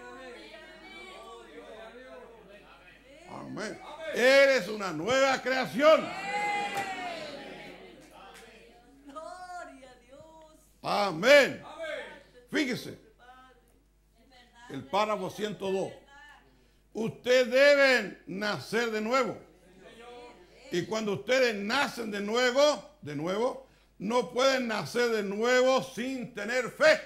Amén. Él es una nueva creación. Amén. Fíjese. El párrafo ciento dos. Ustedes deben nacer de nuevo. Y cuando ustedes nacen de nuevo, de nuevo, no pueden nacer de nuevo sin tener fe.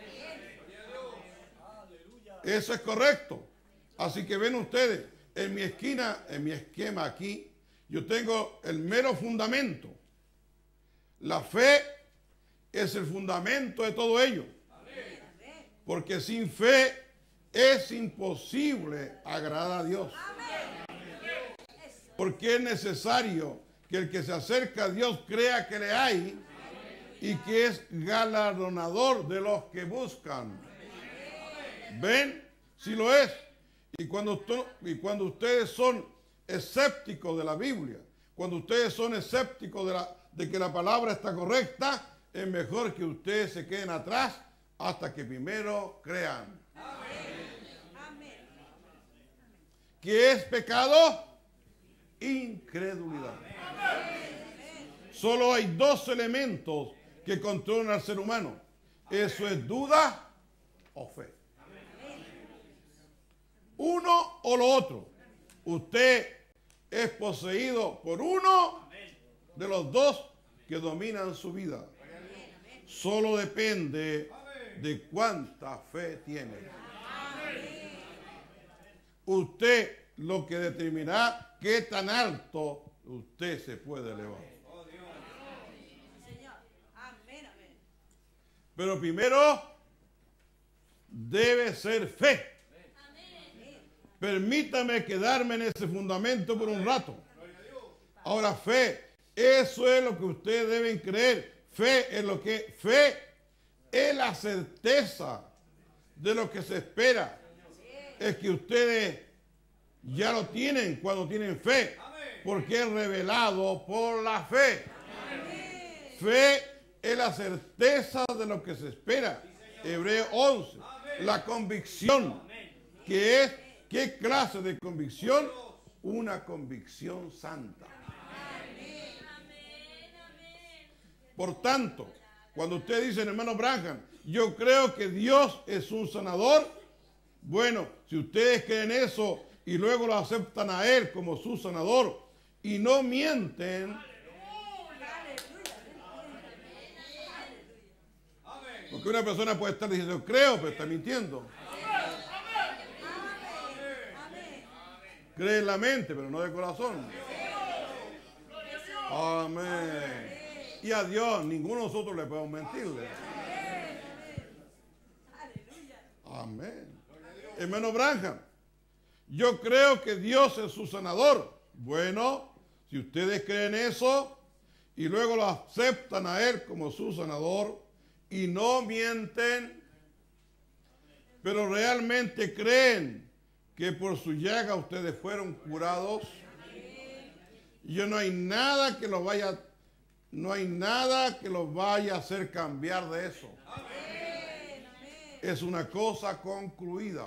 Eso es correcto. Así que ven ustedes, en mi esquina, en mi esquema aquí, yo tengo el mero fundamento. La fe es el fundamento de todo ello. Porque sin fe es imposible agradar a Dios. Porque es necesario que el que se acerca a Dios crea que le hay y que es galardonador de los que buscan. ¿Ven? Si lo es. Y cuando, y cuando ustedes son escépticos de la Biblia, cuando ustedes son escépticos de, la, de que la palabra está correcta, es mejor que ustedes se queden atrás hasta que primero crean. ¿Qué es pecado? Incredulidad. Solo hay dos elementos que controlan al ser humano. Eso es duda o fe. Uno o lo otro. Usted es poseído por uno de los dos que dominan su vida. Solo depende de cuánta fe tiene. Usted lo que determinará qué tan alto usted se puede elevar. Pero primero debe ser fe. Permítame quedarme en ese fundamento por un rato. Ahora, fe, eso es lo que ustedes deben creer. Fe es lo que, fe es la certeza de lo que se espera. Es que ustedes ya lo tienen cuando tienen fe, porque es revelado por la fe. Fe es la certeza de lo que se espera. Hebreos once, la convicción, que es, ¿qué clase de convicción? Una convicción santa. Por tanto, cuando ustedes dicen, hermano Branham, yo creo que Dios es un sanador, bueno, si ustedes creen eso y luego lo aceptan a Él como su sanador y no mienten, porque una persona puede estar diciendo, creo, pero está mintiendo. Cree en la mente, pero no de corazón. Amén. Y a Dios, ninguno de nosotros le podemos mentirle. Amén. Hermano Branham, yo creo que Dios es su sanador. Bueno, si ustedes creen eso y luego lo aceptan a Él como su sanador y no mienten, pero realmente creen que por su llaga ustedes fueron curados, yo no hay nada que los vaya a No hay nada que los vaya a hacer cambiar de eso. Amén. Es una cosa concluida.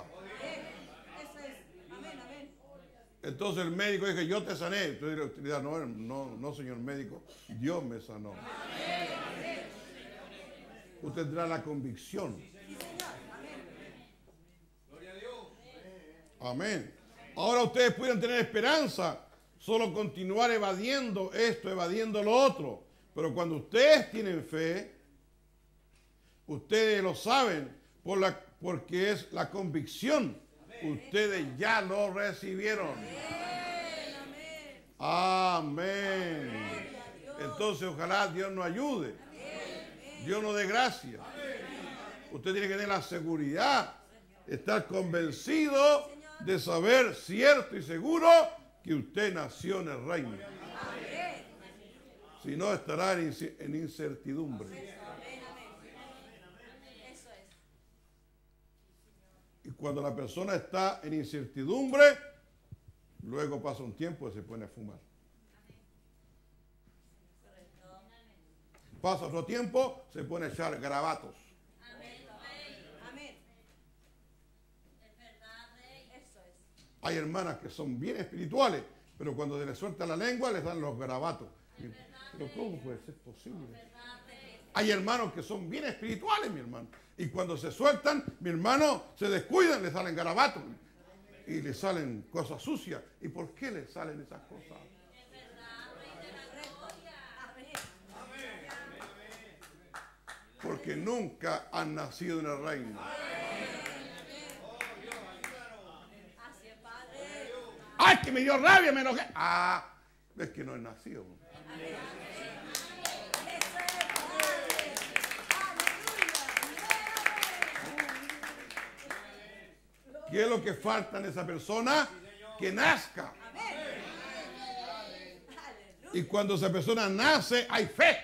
Entonces el médico dice, yo te sané. Entonces dirá, no, no, no, señor médico, Dios me sanó. Usted tendrá la convicción. Amén. Ahora ustedes pueden tener esperanza, solo continuar evadiendo esto, evadiendo lo otro. Pero cuando ustedes tienen fe, ustedes lo saben por la, porque es la convicción ustedes ya lo recibieron. Amén. Entonces ojalá Dios nos ayude. Dios nos dé gracia. Usted tiene que tener la seguridad, estar convencido de saber cierto y seguro que usted nació en el reino. Si no, estará en incertidumbre. Y cuando la persona está en incertidumbre, luego pasa un tiempo y se pone a fumar. Pasa otro tiempo, se pone a echar garabatos. Hay hermanas que son bien espirituales, pero cuando se les suelta la lengua les dan los garabatos. Pero ¿cómo puede ser posible? Hay hermanos que son bien espirituales, mi hermano. Y cuando se sueltan, mi hermano, se descuidan, les salen garabatos. Y les salen cosas sucias. ¿Y por qué les salen esas cosas? Porque nunca han nacido en el reino. ¡Ay, que me dio rabia, me enojé! Ah, es que no he nacido. ¿Qué es lo que falta en esa persona? Que nazca. Y cuando esa persona nace, hay fe.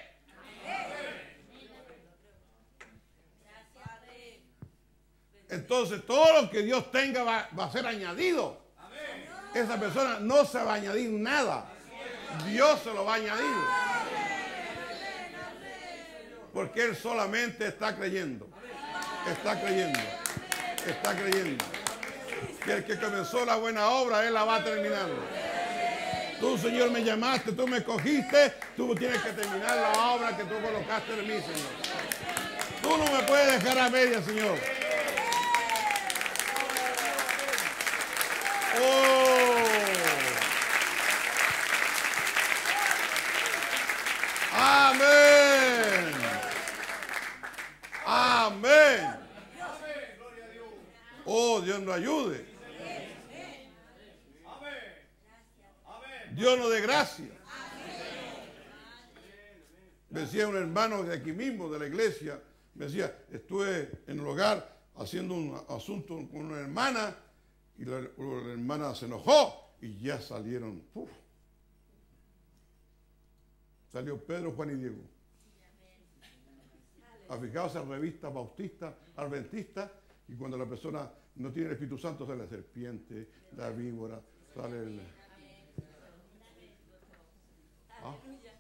Entonces, todo lo que Dios tenga va, va a ser añadido. Esa persona no se va a añadir nada. Dios se lo va a añadir. Porque Él solamente está creyendo. Está creyendo. Está creyendo. Que el que comenzó la buena obra, Él la va terminando. Tú, Señor, me llamaste, tú me escogiste, tú tienes que terminar la obra que tú colocaste en mí, Señor. Tú no me puedes dejar a media, Señor. Oh. Amén. Amén. Oh, Dios nos ayude. Dios nos dé gracia. Me decía un hermano de aquí mismo, de la iglesia, me decía, estuve en el hogar haciendo un asunto con una hermana y la, la hermana se enojó y ya salieron. Uf. Salió Pedro, Juan y Diego. Fijaos en revistas bautistas, adventistas, y cuando la persona no tiene el Espíritu Santo sale la serpiente, la víbora, sale el... ¿Ah?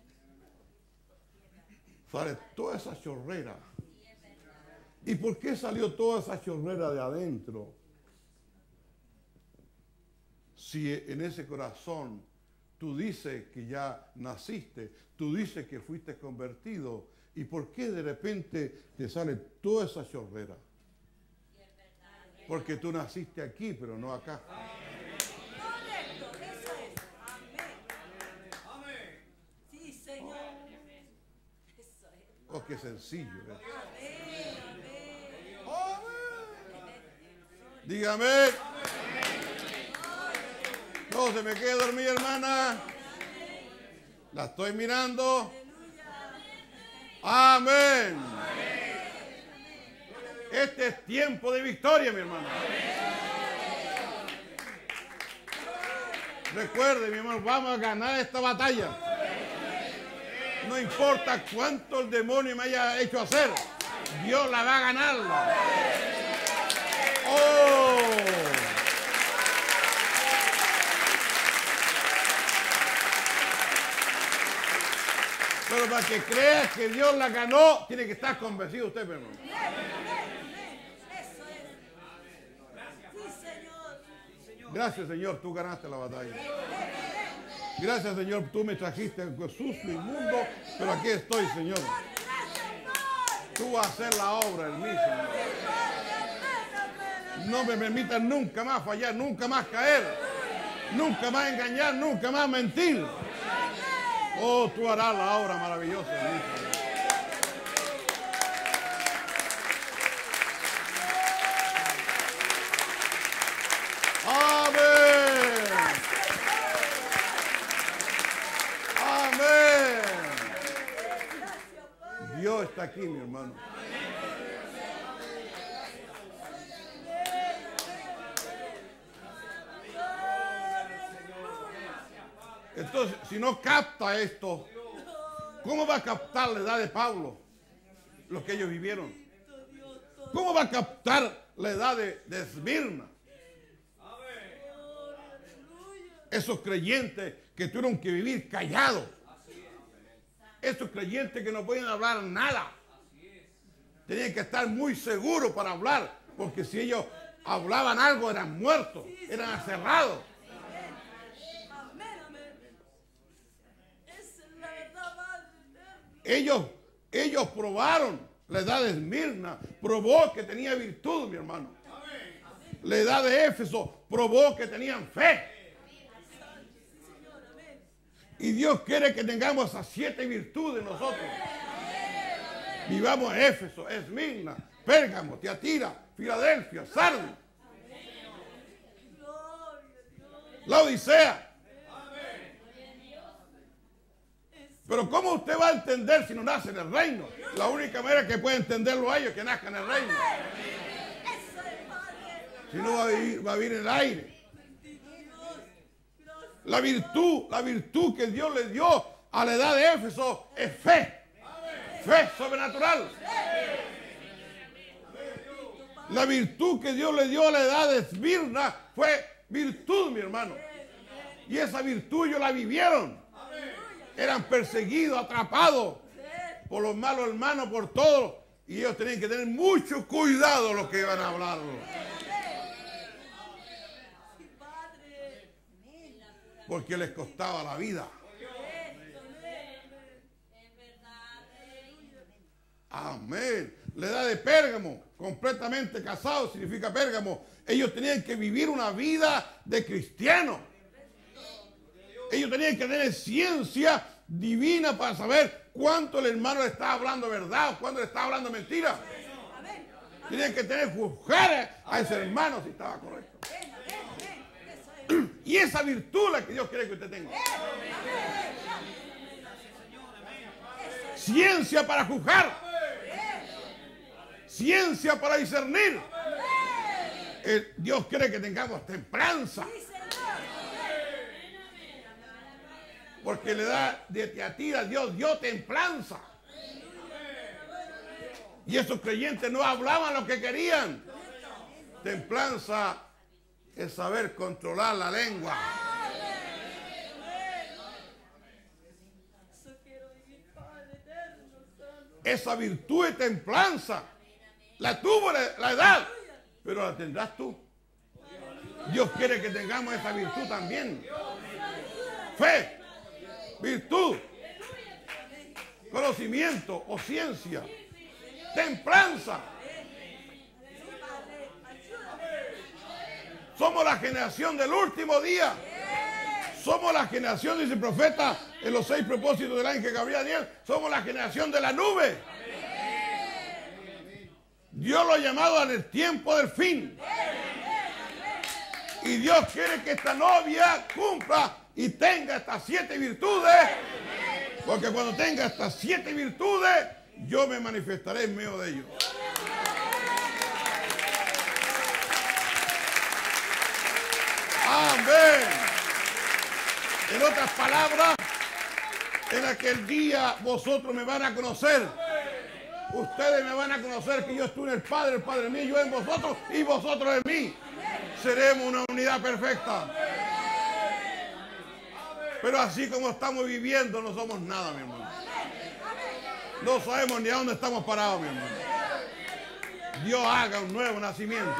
Sale toda esa chorrera. ¿Y por qué salió toda esa chorrera de adentro? Si en ese corazón tú dices que ya naciste, tú dices que fuiste convertido, ¿y por qué de repente te sale toda esa chorrera? Porque tú naciste aquí, pero no acá. Oh, qué sencillo. ¿eh? Dígame. No se me quede dormida, hermana. La estoy mirando. Amén. Este es tiempo de victoria, mi hermano. Recuerde, mi hermano, vamos a ganar esta batalla. No importa cuánto el demonio me haya hecho hacer, Dios la va a ganar. ¡Oh! Pero para que creas que Dios la ganó, tiene que estar convencido usted, mi hermano. Gracias, Señor, tú ganaste la batalla. Gracias, Señor, tú me trajiste sucio, inmundo, pero aquí estoy, Señor. Tú vas a hacer la obra en mí, Señor. No me permitas nunca más fallar, nunca más caer, nunca más engañar, nunca más mentir. Oh, tú harás la obra maravillosa en mí, Señor. está aquí, mi hermano. Entonces, si no capta esto, ¿cómo va a captar la edad de Pablo? Lo que ellos vivieron. ¿Cómo va a captar la edad de, de Esmirna? Esos creyentes que tuvieron que vivir callados. Esos creyentes que no podían hablar nada. Tenían que estar muy seguros para hablar, porque si ellos hablaban algo eran muertos, eran aserrados. Ellos, ellos probaron la edad de Esmirna, probó que tenía virtud, mi hermano. La edad de Éfeso probó que tenían fe. Y Dios quiere que tengamos esas siete virtudes nosotros. Vivamos Éfeso, Esmirna, Pérgamo, Tiatira, Filadelfia, Sardis, la Odisea. Pero ¿cómo usted va a entender si no nace en el reino? La única manera que puede entenderlo a ellos es que nazca en el reino. Si no va a vivir, va a vivir en el aire. La virtud, la virtud que Dios le dio a la edad de Éfeso es fe. Fe sobrenatural. La virtud que Dios le dio a la edad de Esmirna fue virtud, mi hermano. Y esa virtud ellos la vivieron. Eran perseguidos, atrapados por los malos hermanos, por todos. Y ellos tenían que tener mucho cuidado lo que iban a hablar. Porque les costaba la vida. Amén. La edad de Pérgamo, completamente casados, significa Pérgamo. Ellos tenían que vivir una vida de cristianos. Ellos tenían que tener ciencia divina para saber cuánto el hermano le estaba hablando verdad o cuánto le estaba hablando mentira. Tenían que tener juzgar a ese hermano si estaba correcto. Y esa virtud es la que Dios quiere que usted tenga. Ciencia para juzgar. Ciencia para discernir. Eh, Dios quiere que tengamos templanza. Porque la edad de Tiatira Dios dio templanza. Y esos creyentes no hablaban lo que querían. Templanza es saber controlar la lengua. Esa virtud de templanza la tuvo la edad, pero la tendrás tú. Dios quiere que tengamos esa virtud también. Fe. Virtud, conocimiento o ciencia, templanza. Somos la generación del último día. Somos la generación, dice el profeta en los seis propósitos del ángel Gabriel Daniel. Somos la generación de la nube. Dios lo ha llamado en el tiempo del fin. Y Dios quiere que esta novia cumpla y tenga estas siete virtudes, porque cuando tenga estas siete virtudes, yo me manifestaré en medio de ellos. Amén. En otras palabras, en aquel día vosotros me van a conocer. Ustedes me van a conocer que yo estuve en el Padre, el Padre mío, yo en vosotros y vosotros en mí. Seremos una unidad perfecta. Pero así como estamos viviendo, no somos nada, mi hermano. No sabemos ni a dónde estamos parados, mi hermano. Dios haga un nuevo nacimiento.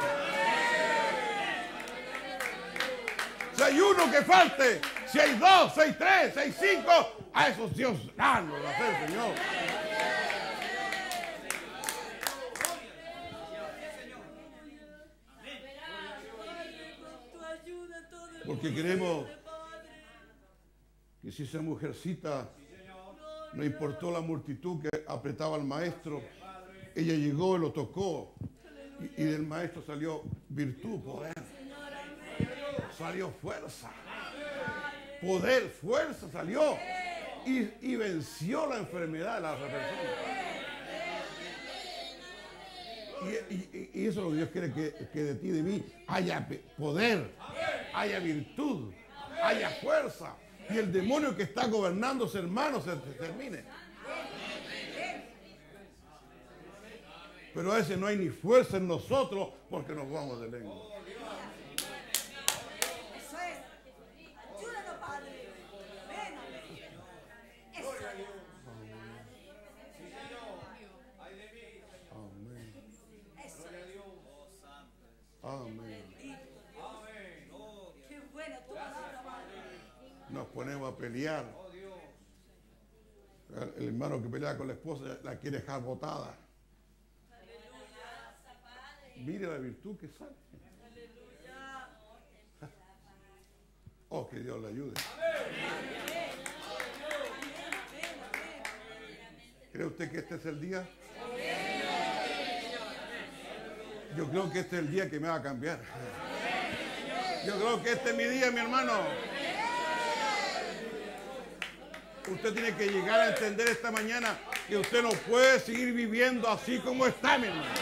Si hay uno que falte, si hay dos, si hay tres, si hay cinco, a esos Dios danos lo hace el Señor. Porque queremos que si esa mujercita, no importó la multitud que apretaba al maestro, ella llegó y lo tocó, y, y del maestro salió virtud, poder, salió fuerza, poder, fuerza salió, y, y venció la enfermedad de la otra persona. Y, y- y eso es lo que Dios quiere que, que de ti y de mí haya poder, haya virtud, haya fuerza. Y el demonio que está gobernando, hermanos, se, se termine. Pero a veces no hay ni fuerza en nosotros porque nos vamos de lengua. Eso es. Ayúdanos, Padre. Ven, amén. Eso es. Amén. Eso es. Amén. Qué buena tu palabra, Padre. Nos ponemos a pelear. El hermano que pelea con la esposa la quiere dejar botada. Mire la virtud que sale. Oh, que Dios le ayude. ¿Cree usted que este es el día? Yo creo que este es el día que me va a cambiar. Yo creo que este es mi día, mi hermano. Usted tiene que llegar a entender esta mañana que usted no puede seguir viviendo así como está, mi hermano.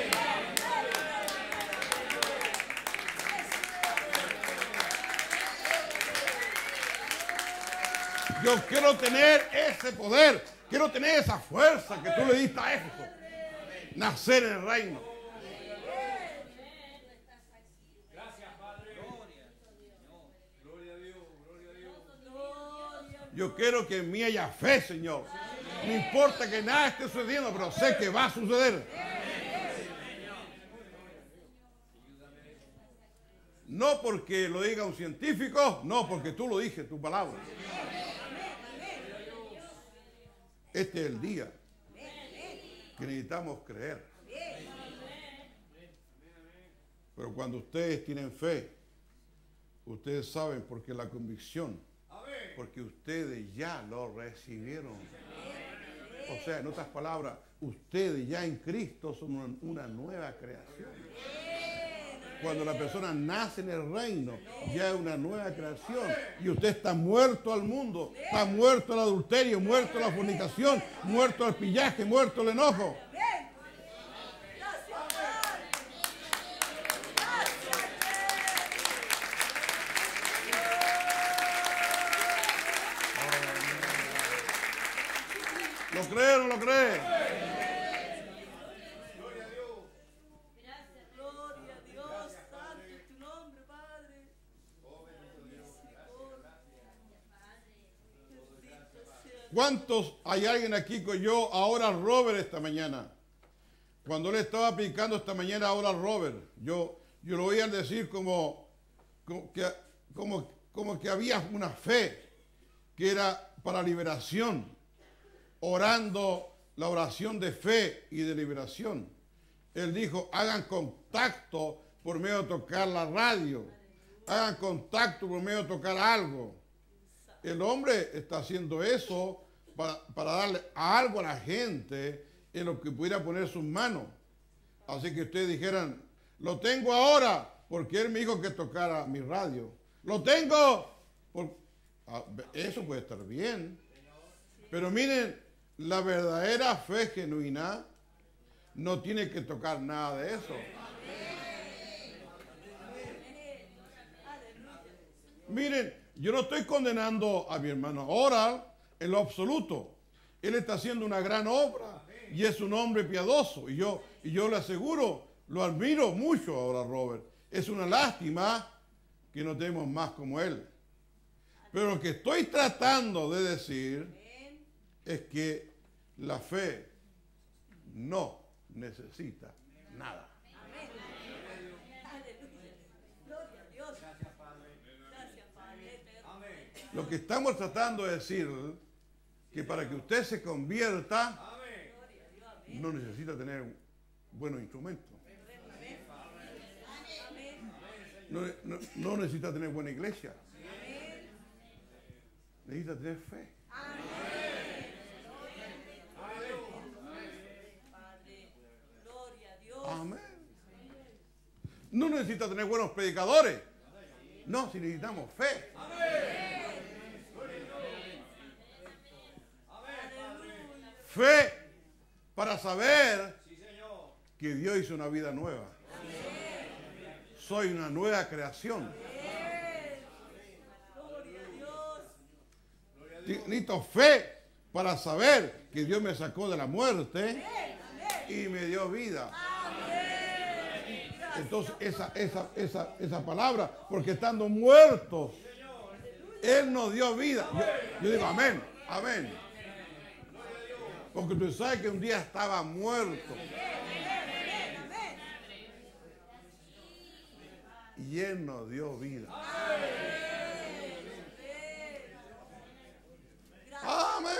Yo quiero tener ese poder, quiero tener esa fuerza que tú le diste a Éfeso. Nacer en el reino. Yo quiero que en mí haya fe, Señor. No importa que nada esté sucediendo, pero sé que va a suceder. No porque lo diga un científico, no porque tú lo dijiste, tu palabra. Este es el día que necesitamos creer. Pero cuando ustedes tienen fe, ustedes saben porque la convicción, porque ustedes ya lo recibieron. O sea, en otras palabras, ustedes ya en Cristo son una, una nueva creación. Cuando la persona nace en el reino, ya es una nueva creación. Y usted está muerto al mundo, está muerto al adulterio, muerto a la fornicación, muerto al pillaje, muerto al enojo. ¿Lo cree o no lo cree? Gloria a Dios. Gloria a Dios. Santo es tu nombre, Padre. ¿Cuántos hay alguien aquí con yo ahora Robert esta mañana? Cuando le estaba aplicando esta mañana ahora Robert, yo, yo lo oía decir como, como, que, como, como que había una fe que era para liberación, orando la oración de fe y de liberación. Él dijo, hagan contacto por medio de tocar la radio, hagan contacto por medio de tocar algo. El hombre está haciendo eso para, para darle algo a la gente en lo que pudiera poner sus manos. Así que ustedes dijeran, lo tengo ahora porque él me dijo que tocara mi radio. Lo tengo. Por... Eso puede estar bien. Pero miren, la verdadera fe genuina no tiene que tocar nada de eso. Miren, yo no estoy condenando a mi hermano Oral en lo absoluto. Él está haciendo una gran obra y es un hombre piadoso. Y yo, y yo le aseguro, lo admiro mucho ahora, Robert. Es una lástima que no tenemos más como él. Pero lo que estoy tratando de decir es que la fe no necesita nada. Lo que estamos tratando de decir que para que usted se convierta no necesita tener buenos instrumentos. No, no, no necesita tener buena iglesia. Necesita tener fe. Amén. No necesita tener buenos predicadores. No, si necesitamos fe. Fe para saber que Dios hizo una vida nueva. Soy una nueva creación. Necesito fe para saber que Dios me sacó de la muerte y me dio vida. Entonces esa, esa, esa, esa palabra, porque estando muertos, Él nos dio vida. Yo, yo digo amén, amén. Porque tú sabes que un día estaba muerto. Y Él nos dio vida. Amén.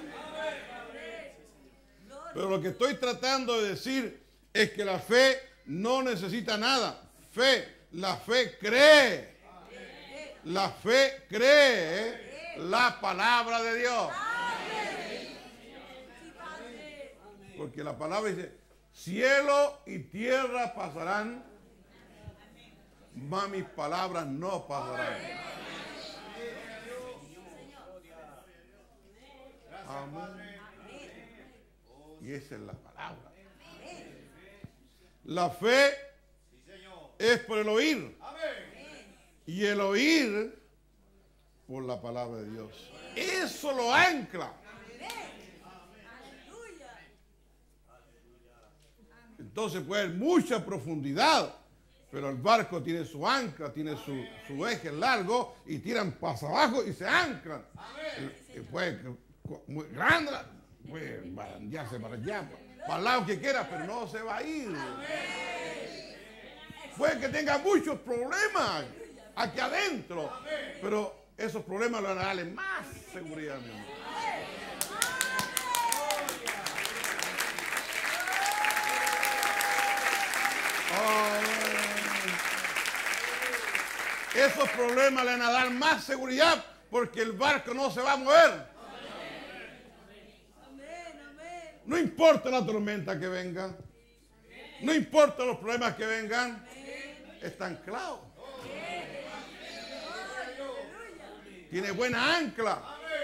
Pero lo que estoy tratando de decir es que la fe no necesita nada. Fe, la fe cree. La fe cree la palabra de Dios. Porque la palabra dice, cielo y tierra pasarán, mas mis palabras no pasarán. Amén. Y esa es la palabra. La fe es por el oír. Y el oír por la palabra de Dios. Eso lo ancla. Entonces puede haber mucha profundidad, pero el barco tiene su ancla, tiene su, su eje largo y tiran para abajo y se anclan. Y, y puede muy grande, puede barandearse para allá, para el lado que quiera, pero no se va a ir. Puede que tenga muchos problemas aquí adentro, pero esos problemas le van a darle más seguridad, mi amor. Oh, esos problemas le van a dar más seguridad porque el barco no se va a mover. No importa la tormenta que venga, no importa los problemas que vengan, está anclado. Tiene buena ancla.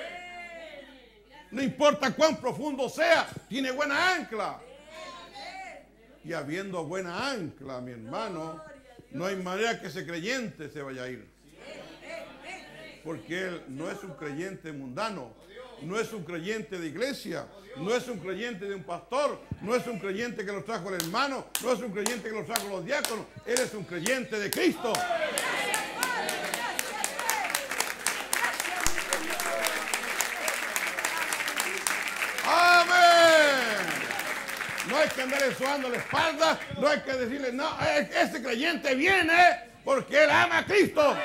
No importa cuán profundo sea, tiene buena ancla. Y habiendo buena ancla, mi hermano, no hay manera que ese creyente se vaya a ir. Porque él no es un creyente mundano, no es un creyente de iglesia, no es un creyente de un pastor, no es un creyente que lo trajo el hermano, no es un creyente que lo trajo los diáconos, él es un creyente de Cristo. Amén. No hay que andarle sobando la espalda, no hay que decirle, no, ese creyente viene porque él ama a Cristo.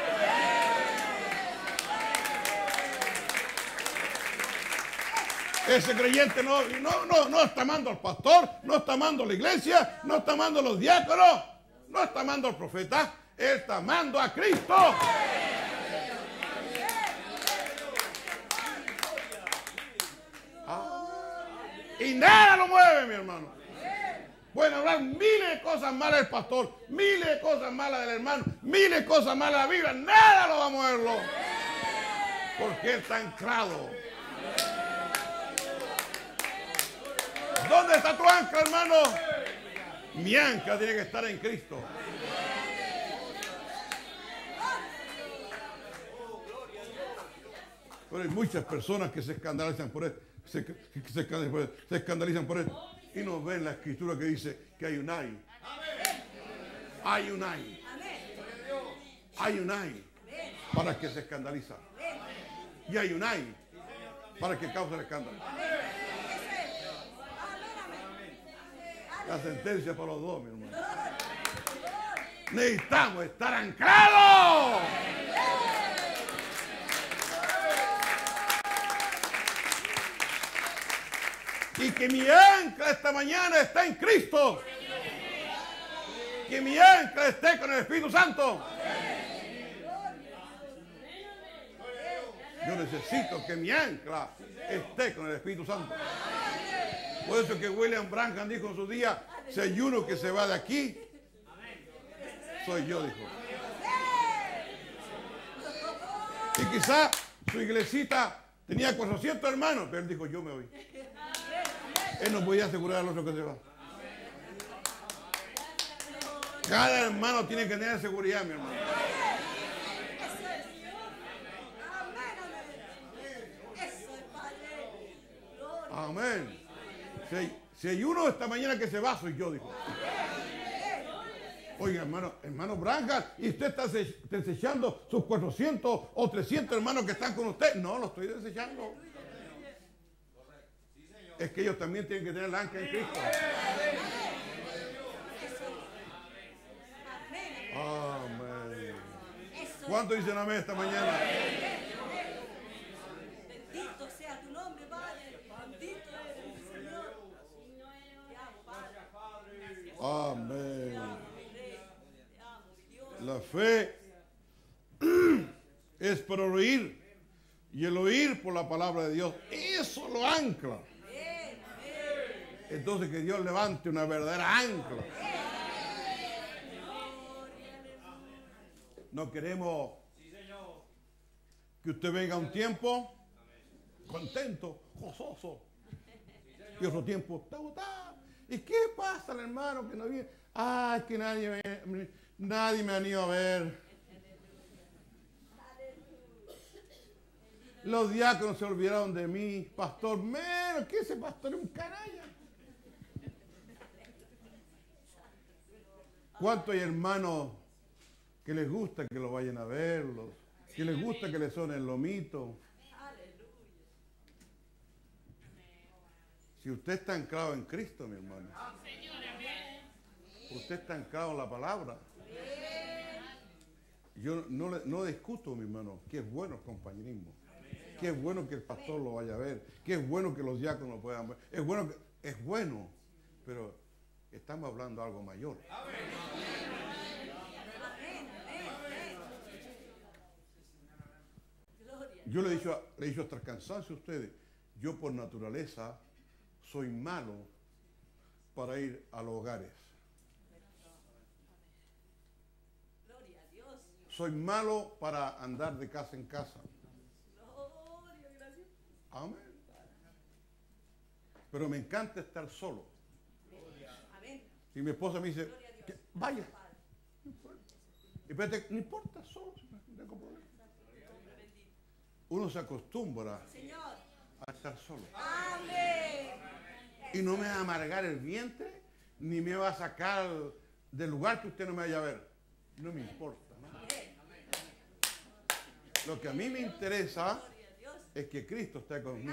Ese creyente no, no, no, no está amando al pastor, no está amando a la iglesia, no está amando a los diáconos, no está amando al profeta, él está amando a Cristo. Y nada lo mueve, mi hermano. Pueden hablar miles de cosas malas del pastor, miles de cosas malas del hermano, miles de cosas malas de la Biblia. Nada lo va a moverlo. Porque él está anclado. ¿Dónde está tu ancla, hermano? Mi ancla tiene que estar en Cristo. Pero hay muchas personas que se escandalizan por esto. Se, se, escandalizan, se escandalizan por esto y no ven la escritura que dice que hay un ay. Hay un ay. Hay un ay para que se escandaliza. Y hay un ay para que causa el escándalo. La sentencia para los dos, mi hermano. Necesitamos estar anclados. Y que mi ancla esta mañana está en Cristo. Que mi ancla esté con el Espíritu Santo. Yo necesito que mi ancla esté con el Espíritu Santo. Por eso que William Branham dijo en su día, si hay uno que se va de aquí, soy yo, dijo. Y quizá su iglesita tenía cuatrocientos hermanos, pero él dijo, yo me voy. Él no podía asegurar al otro que se va. Cada hermano tiene que tener seguridad, mi hermano. Eso es. Amén, amén. Eso es, Padre. Gloria. Amén. Si hay, si hay uno esta mañana que se va, soy yo, dijo. Oiga, hermano, hermano Branca, ¿y usted está desechando sus cuatrocientos o trescientos hermanos que están con usted? No, lo estoy desechando. Es que ellos también tienen que tener el ancla en Cristo. Amén. ¿Cuánto dicen amén esta mañana? Bendito sea tu nombre, Padre. Bendito eres, Señor. Te amo, Padre. Amén. Te amo, mi Dios. La fe es por oír y el oír por la palabra de Dios. Eso lo ancla. Entonces que Dios levante una verdadera ancla. No queremos que usted venga un tiempo contento, gozoso, y otro tiempo está botado. ¿Y qué pasa, el hermano que no viene? Ah, es que nadie me, nadie me ha ido a ver. Los diáconos se olvidaron de mí, pastor. Menos que ese pastor es un canalla. ¿Cuántos hay hermanos que les gusta que lo vayan a verlos? Que les gusta que les suene el lomito. Si usted está anclado en Cristo, mi hermano, usted está anclado en la palabra. Yo no, le- no discuto, mi hermano, que es bueno el compañerismo. Que es bueno que el pastor lo vaya a ver. Que es bueno que los diáconos lo puedan ver. Es bueno, que, es bueno, pero estamos hablando de algo mayor. Yo le he dicho, le he dicho hasta el cansancio a ustedes, yo por naturaleza soy malo para ir a los hogares. Gloria a Dios. Soy malo para andar de casa en casa. Gloria, gracias. Amén. Pero me encanta estar solo. Amén. Y mi esposa me dice, Gloria a Dios. que vaya. Y espérate, no importa, solo, no tengo problema. Uno se acostumbra Señor. a estar solo. Amén. Y no me va a amargar el vientre, ni me va a sacar del lugar que usted no me vaya a ver. No me importa, ¿no? Lo que a mí me interesa es que Cristo esté conmigo.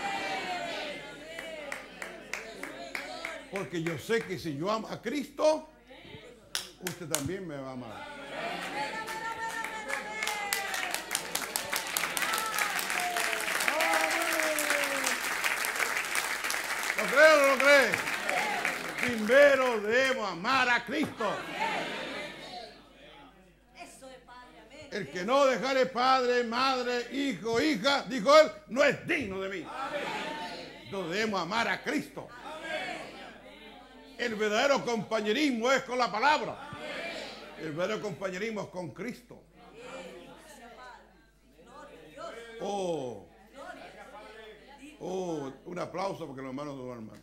Porque yo sé que si yo amo a Cristo, usted también me va a amar. ¿Lo cree o no lo cree? Primero debemos amar a Cristo. Eso es, Padre. Amén. El que no dejare padre, madre, hijo, hija, dijo él, no es digno de mí. Entonces debemos amar a Cristo. El verdadero compañerismo es con la palabra. El verdadero compañerismo es con Cristo. Oh, oh, un aplauso porque los hermanos no duerman.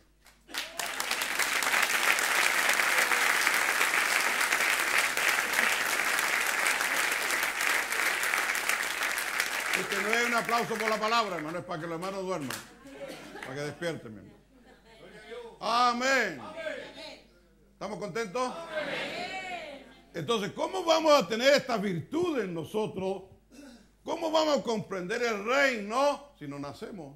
Este no es un aplauso por la palabra, hermano, es para que los hermanos duerman. Para que despierten, mi hermano. Amén. ¿Estamos contentos? Entonces, ¿cómo vamos a tener estas virtudes en nosotros? ¿Cómo vamos a comprender el reino si no nacemos?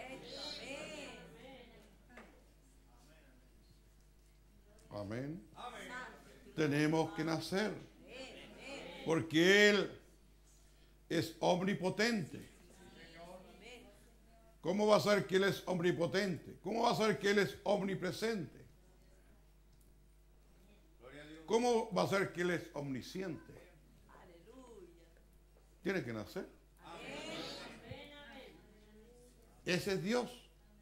Amén. Tenemos que nacer. Porque Él es omnipotente. ¿Cómo va a ser que Él es omnipotente? ¿Cómo va a ser que Él es omnipresente? ¿Cómo va a ser que Él es omnisciente? Tiene que nacer. Ese es Dios.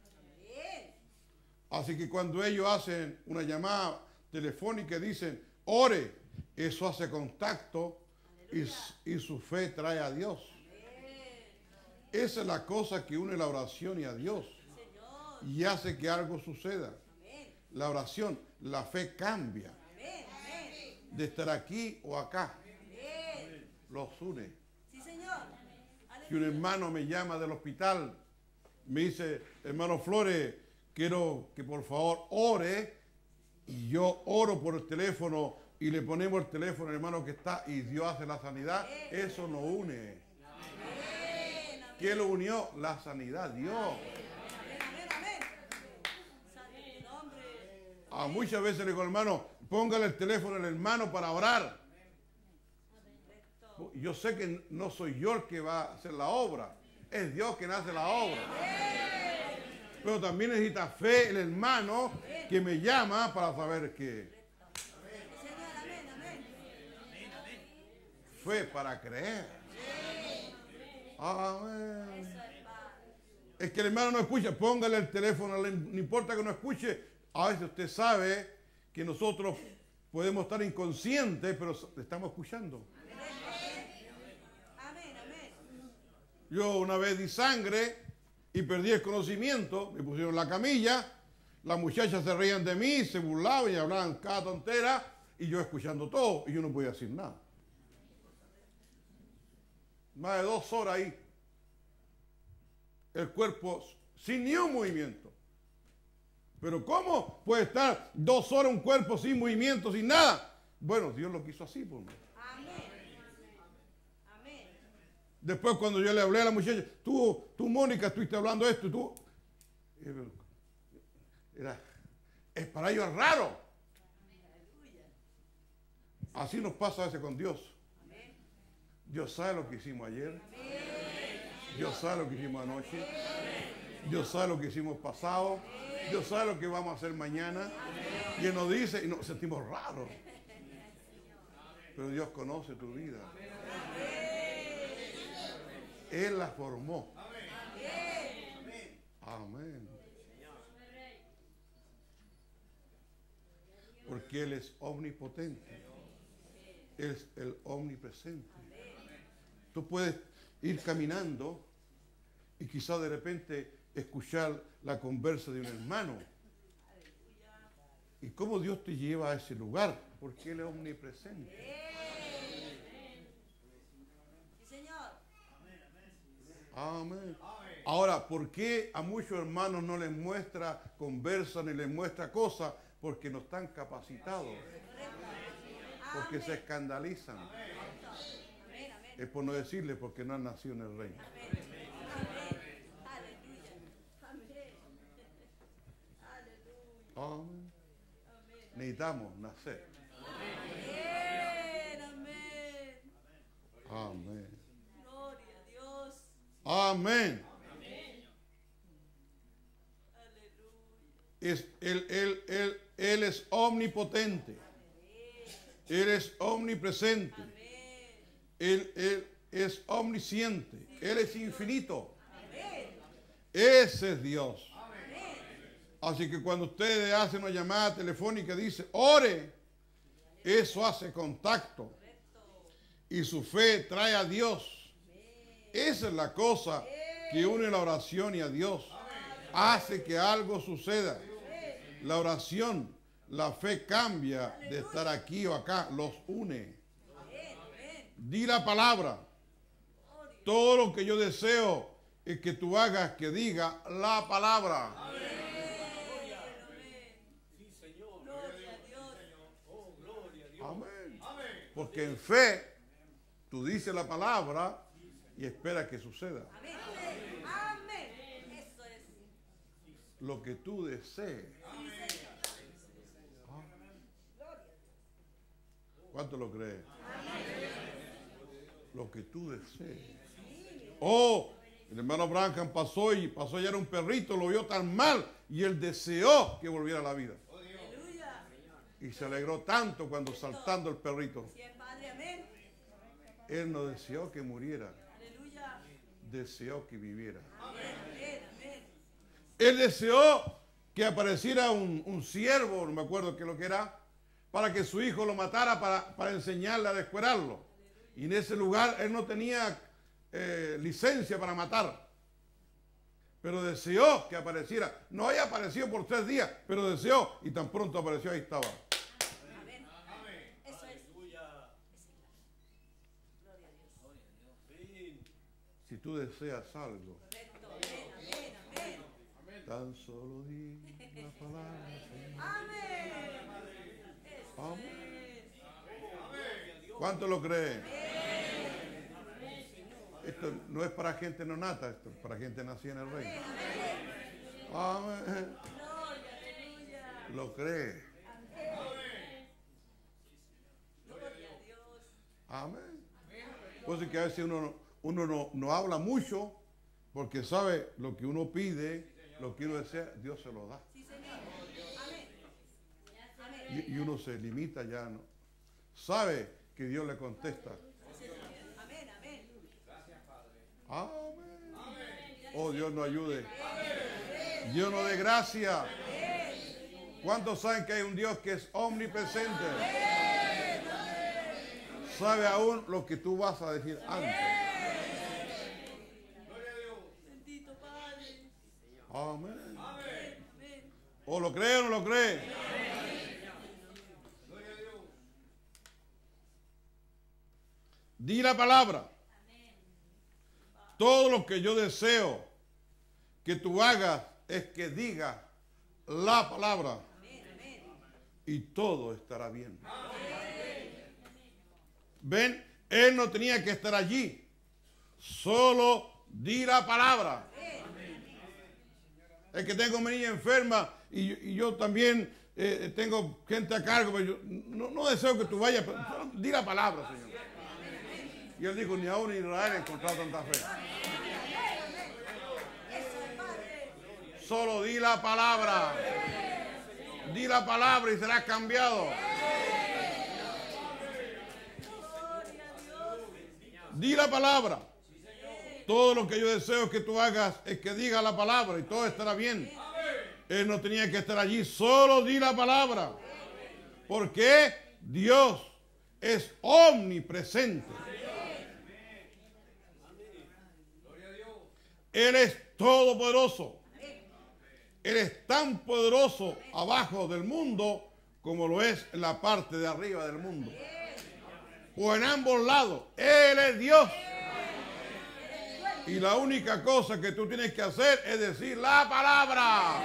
Así que cuando ellos hacen una llamada telefónica y dicen, ore, eso hace contacto y, y su fe trae a Dios. Esa es la cosa que une la oración y a Dios y hace que algo suceda. La oración, la fe cambia de estar aquí o acá. Amén. Los une. Sí, Señor. Si un Aleluya. hermano me llama del hospital, me dice, hermano Flores, quiero que por favor ore, y yo oro por el teléfono y le ponemos el teléfono al hermano que está y Dios hace la sanidad, eso nos une. Amén. ¿Quién lo unió? La sanidad, Dios. Amén, amén, amén. Santo tu nombre. A muchas veces le digo, hermano, póngale el teléfono al hermano para orar. Correcto. Yo sé que no soy yo el que va a hacer la obra, es Dios quien hace la obra. Pero también necesita fe el hermano que me llama para saber que Sí, Señor, amén, amén. fe para creer. Amén. Eso es paz. Es que el hermano no escucha, póngale el teléfono, no importa que no escuche. A veces usted sabe que nosotros podemos estar inconscientes, pero estamos escuchando. Amén, amén. Yo una vez di sangre y perdí el conocimiento, me pusieron en la camilla, las muchachas se reían de mí, se burlaban y hablaban cada tontera, y yo escuchando todo, y yo no podía decir nada. Más de dos horas ahí, el cuerpo sin ni un movimiento. Pero ¿cómo puede estar dos horas un cuerpo sin movimiento, sin nada? Bueno, Dios lo quiso así por mí. Amén. Amén. Después cuando yo le hablé a la muchacha, tú, tú Mónica, estuviste hablando esto, y tú... Era, es para ellos raro. Así nos pasa a veces con Dios. Dios sabe lo que hicimos ayer. Dios sabe lo que hicimos anoche. Dios sabe lo que hicimos pasado. Dios sabe lo que vamos a hacer mañana. Y Él nos dice, y nos sentimos raros. Pero Dios conoce tu vida. Él la formó. Amén. Porque Él es omnipotente. Él es el omnipresente. Tú puedes ir caminando y quizá de repente escuchar la conversa de un hermano. ¿Y cómo Dios te lleva a ese lugar? Porque Él es omnipresente. Sí, Señor. Amén. Ahora, ¿por qué a muchos hermanos no les muestra conversa ni les muestra cosas? Porque no están capacitados. Porque se escandalizan. Amén, amén. Es por no decirle porque no han nacido en el reino. Amén. Aleluya. Amén. Aleluya. Amén. Necesitamos nacer. Amén. Amén. Amén. Gloria a Dios. Amén. Aleluya. Es, él, él, él, él es omnipotente. Él es omnipresente. Amén. Él, él es omnisciente. Él es infinito. Amén. Ese es Dios. Amén. Así que cuando ustedes hacen una llamada telefónica y dice, ore, eso hace contacto. Y su fe trae a Dios. Esa es la cosa que une la oración y a Dios. Hace que algo suceda. La oración, la fe cambia de estar aquí o acá, los une. Di la palabra. Todo lo que yo deseo es que tú hagas que diga la palabra. Gloria a Dios. Amén. Porque en fe tú dices la palabra y esperas que suceda Amén. Amén. Eso es. lo que tú desees. ¿Cuánto lo crees? Lo que tú desees. Oh, el hermano Branham pasó y pasó y era un perrito, lo vio tan mal y él deseó que volviera a la vida. Aleluya. Y se alegró tanto cuando saltando el perrito. Sí, Padre, amén. Él no deseó que muriera, Aleluya. deseó que viviera. Amén, amén, amén. Él deseó que apareciera un, un siervo, no me acuerdo qué lo que era, para que su hijo lo matara para, para enseñarle a descuerarlo. Y en ese lugar él no tenía eh, licencia para matar. Pero deseó que apareciera. No haya aparecido por tres días, pero deseó y tan pronto apareció, ahí estaba. Amén. Eso es. Si tú deseas algo, Correcto. Amén, amén, amén. tan solo di la palabra, Señor. Amén. Amén. ¿Cuánto lo creen? Esto no es para gente no nata, esto es para gente nacida en el reino. Amén. Gloria, aleluya. ¿Lo cree? Gloria a Dios. Amén. Pues es que a veces uno, no- uno no, no habla mucho porque sabe lo que uno pide, lo que uno desea, Dios se lo da. Sí, Señor. Amén. Amén. Y, y uno se limita ya, ¿no? Sabe que Dios le contesta. Amén, amén. Amén. Oh, Dios nos ayude. Dios nos dé gracia. ¿Cuántos saben que hay un Dios que es omnipresente? Sabe aún lo que tú vas a decir antes. Bendito Padre. Amén. Amén. ¿O lo cree o no lo cree? Di la palabra. Todo lo que yo deseo que tú hagas es que digas la palabra. Y todo estará bien. Ven, él no tenía que estar allí. Solo di la palabra. Es que tengo mi niña enferma y, y yo también eh, tengo gente a cargo. Pero yo no, no deseo que tú vayas, pero solo di la palabra, Señor. Y él dijo, ni aún en Israel he encontrado tanta fe. Solo di la palabra. Di la palabra y serás cambiado. Di la palabra. Todo lo que yo deseo que tú hagas es que diga la palabra y todo estará bien. Él no tenía que estar allí, solo di la palabra. Porque Dios es omnipresente. Él es todopoderoso. Él es tan poderoso abajo del mundo como lo es en la parte de arriba del mundo. O en ambos lados. Él es Dios. Y la única cosa que tú tienes que hacer es decir la palabra.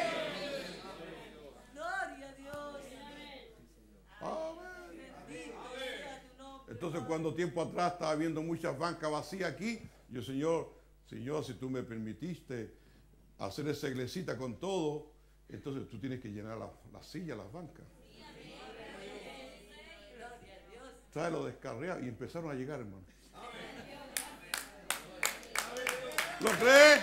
Gloria a Dios. Amén. Bendito sea tu nombre. Entonces, cuando tiempo atrás estaba viendo muchas bancas vacías aquí, yo, Señor, Señor, si tú me permitiste hacer esa iglesita con todo, entonces tú tienes que llenar la, la silla, las bancas. Gloria a Dios. ¿Sabes? Lo descarriados y empezaron a llegar, hermano. ¿Lo cree?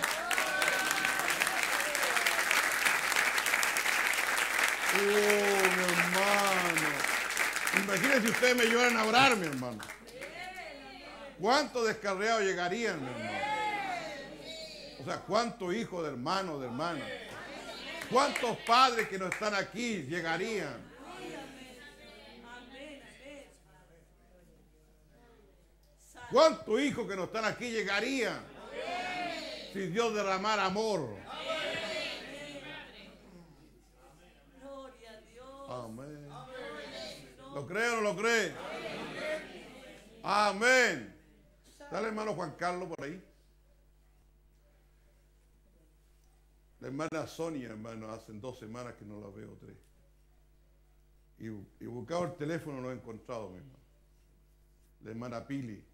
Oh, mi hermano. Imagínense si ustedes me ayudaran a orar, mi hermano. ¿Cuántos descarriados llegarían, mi hermano? O sea, ¿cuántos hijos de hermanos, de hermanas? ¿Cuántos padres que no están aquí llegarían? Amén, amén. ¿Cuántos hijos que no están aquí llegarían? Si Dios derramara amor. Gloria a Dios. Amén. ¿Lo cree o no lo cree? Amén. ¿Está el hermano Juan Carlos por ahí? La hermana Sonia, hermano, hace dos semanas que no la veo, tres. Y, y buscado el teléfono, no he encontrado, mi hermano. La hermana Pili.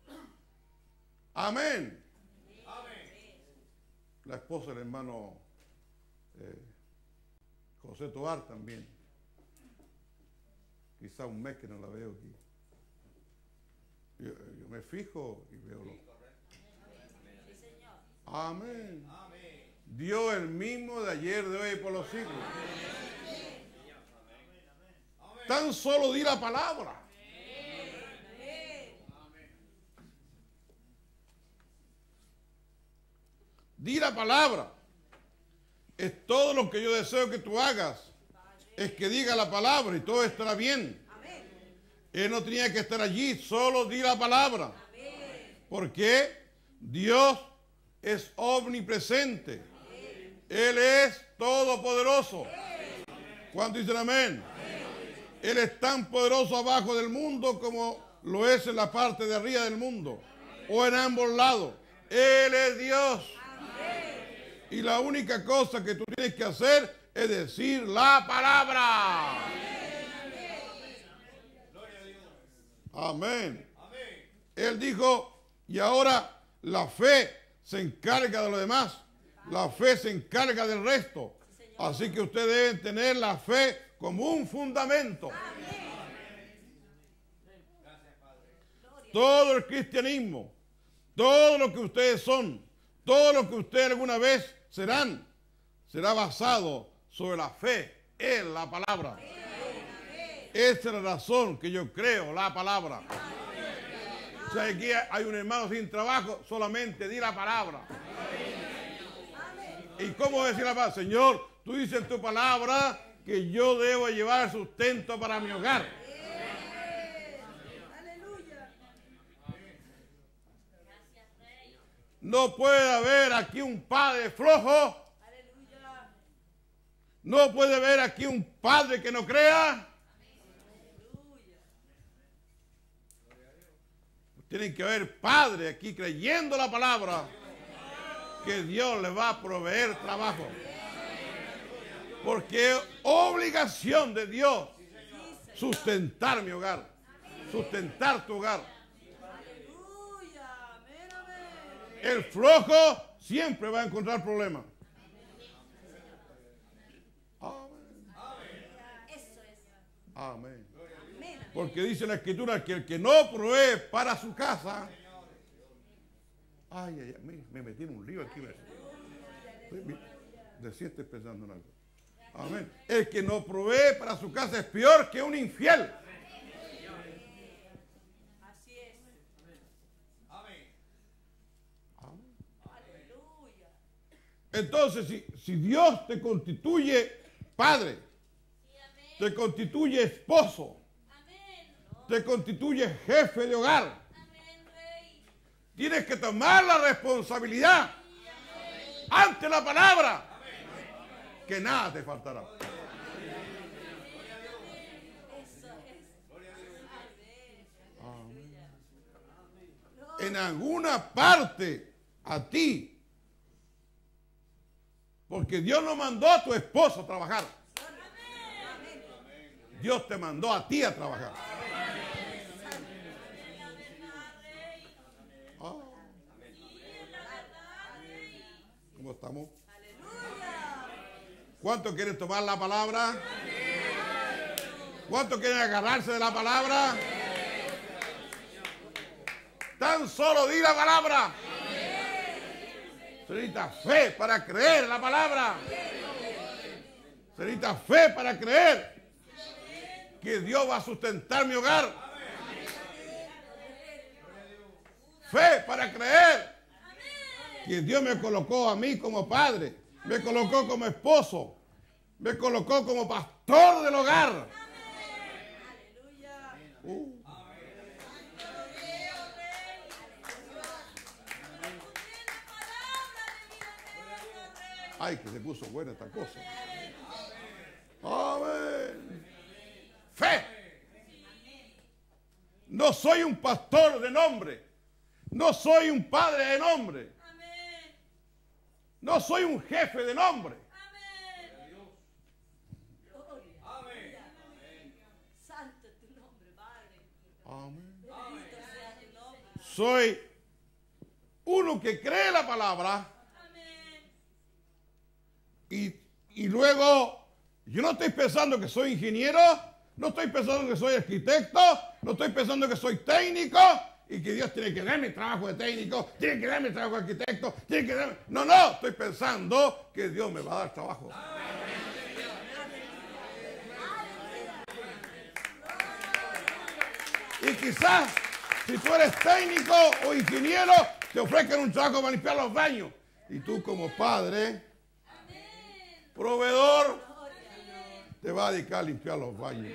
Amén. La esposa del hermano eh, José Tobar también. Quizá un mes que no la veo aquí. Yo, yo me fijo y veo lo. Amén. Dios el mismo de ayer, de hoy y por los siglos. Tan solo di la palabra. Di la palabra. Es todo lo que yo deseo que tú hagas. Es que diga la palabra y todo estará bien. Él no tenía que estar allí, solo di la palabra. Porque Dios es omnipresente. Él es todopoderoso. ¿Cuántos dicen amén? Él es tan poderoso abajo del mundo como lo es en la parte de arriba del mundo. O en ambos lados. Él es Dios. Y la única cosa que tú tienes que hacer es decir la palabra. Amén. Él dijo, y ahora la fe se encarga de lo demás. La fe se encarga del resto. Así que ustedes deben tener la fe como un fundamento. Todo el cristianismo, todo lo que ustedes son, todo lo que ustedes alguna vez serán, será basado sobre la fe en la palabra. Esa es la razón que yo creo la palabra. O sea, aquí hay un hermano sin trabajo, solamente di la palabra. ¿Y cómo decir la palabra? Señor, tú dices en tu palabra que yo debo llevar sustento para mi hogar. No puede haber aquí un padre flojo. No puede haber aquí un padre que no crea. Tienen que haber padres aquí creyendo la palabra, que Dios les va a proveer trabajo. Porque es obligación de Dios sustentar mi hogar, sustentar tu hogar. El flojo siempre va a encontrar problemas. Amén. Amén. Porque dice la Escritura que el que no provee para su casa. Ay, ay, ay, me, me metí en un lío aquí. Decía, estoy pensando en algo. Amén. El que no provee para su casa es peor que un infiel. Así es. Amén. Entonces, si, si Dios te constituye padre, te constituye esposo, te constituye jefe de hogar, tienes que tomar la responsabilidad ante la palabra, que nada te faltará. En alguna parte a ti, porque Dios no mandó a tu esposo a trabajar. Dios te mandó a ti a trabajar. Ah. ¿Cómo estamos? ¿Cuántos quieren tomar la palabra? ¿Cuántos quieren agarrarse de la palabra? Tan solo di la palabra. Se necesita fe para creer la palabra. Se necesita fe para creer que Dios va a sustentar mi hogar. Fe para creer que Dios me colocó a mí como padre, me colocó como esposo, me colocó como pastor del hogar. Uh. Ay, que se puso buena esta cosa. Amén. Fe. No soy un pastor de nombre. No soy un padre de nombre. No soy un jefe de nombre. Santo es tu nombre, Padre. Amén. Bendito sea tu nombre. Soy uno que cree la palabra. Y, y luego, yo no estoy pensando que soy ingeniero, no estoy pensando que soy arquitecto, no estoy pensando que soy técnico y que Dios tiene que darme trabajo de técnico, tiene que darme trabajo de arquitecto, tiene que darme... No, no, estoy pensando que Dios me va a dar trabajo. Y quizás, si tú eres técnico o ingeniero, te ofrezcan un trabajo para limpiar los baños. Y tú como padre... proveedor, te va a dedicar a limpiar los baños.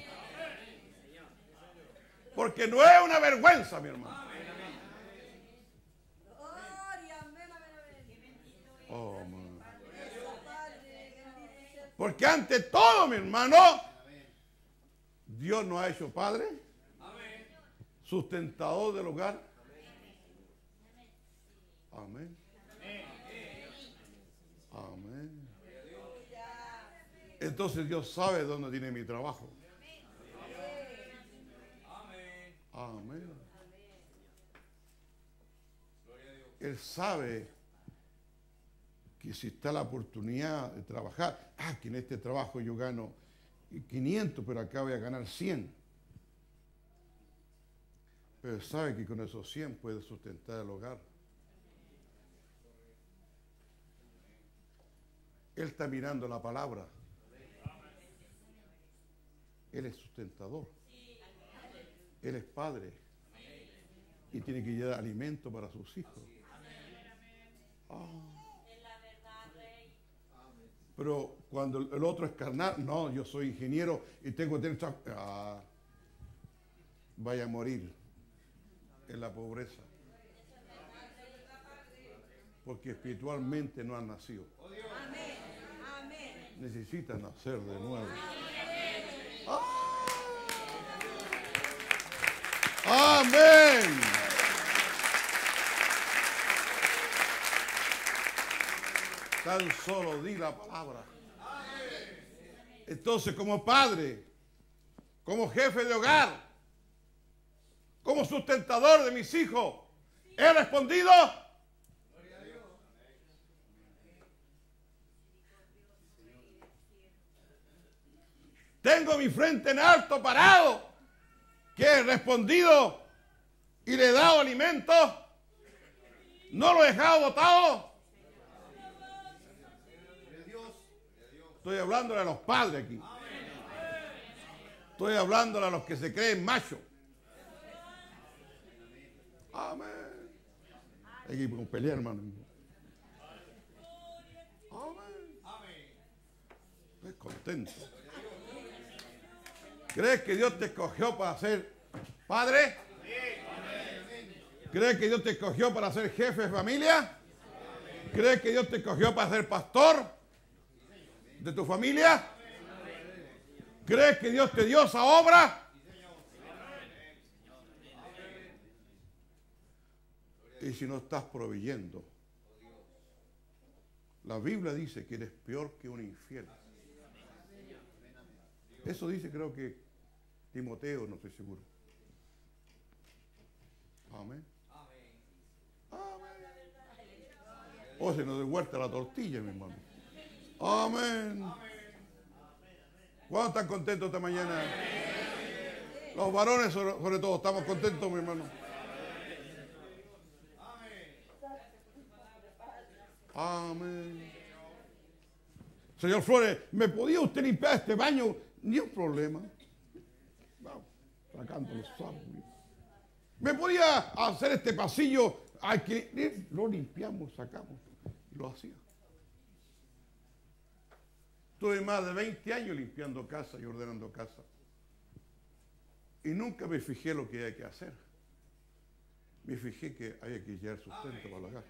Porque no es una vergüenza, mi hermano. Oh, man. Porque ante todo, mi hermano, Dios nos ha hecho padre, sustentador del hogar. Amén. Amén. Entonces Dios sabe dónde tiene mi trabajo. Amén. Él sabe que si está la oportunidad de trabajar, ah, que en este trabajo yo gano quinientos, pero acá voy a ganar cien. Pero sabe que con esos cien puede sustentar el hogar. Él está mirando la palabra. Él es sustentador. Él es padre. Y tiene que llevar alimento para sus hijos. Oh. Pero cuando el otro es carnal, no, yo soy ingeniero y tengo que tener... Ah, vaya a morir en la pobreza. Porque espiritualmente no han nacido. Necesitan nacer de nuevo. ¡Ah! ¡Amén! Tan solo di la palabra. Entonces, como padre, como jefe de hogar, como sustentador de mis hijos, he respondido. Tengo mi frente en alto parado, que he respondido y le he dado alimento. No lo he dejado botado. Estoy hablándole a los padres aquí. Estoy hablándole a los que se creen machos. Amén. Hay que pelear, hermano. Amén. Estoy contento. ¿Crees que Dios te escogió para ser padre? ¿Crees que Dios te escogió para ser jefe de familia? ¿Crees que Dios te escogió para ser pastor de tu familia? ¿Crees que Dios te dio esa obra? Y si no estás proveyendo, la Biblia dice que eres peor que un infiel. Eso dice, creo que Timoteo, no estoy seguro. Amén. Amén. O se nos devuelta la tortilla, mi hermano. Amén. ¿Cuántos están contentos esta mañana? Los varones, sobre, sobre todo, estamos contentos, mi hermano. Amén. Señor Flores, ¿me podía usted limpiar este baño? Ni un problema. Vamos, sacando los sapos. ¿Me podía hacer este pasillo? Hay que, lo limpiamos, sacamos. Y lo hacía. Tuve más de veinte años limpiando casa y ordenando casa. Y nunca me fijé lo que había que hacer. Me fijé que había que llevar sustento para la casa.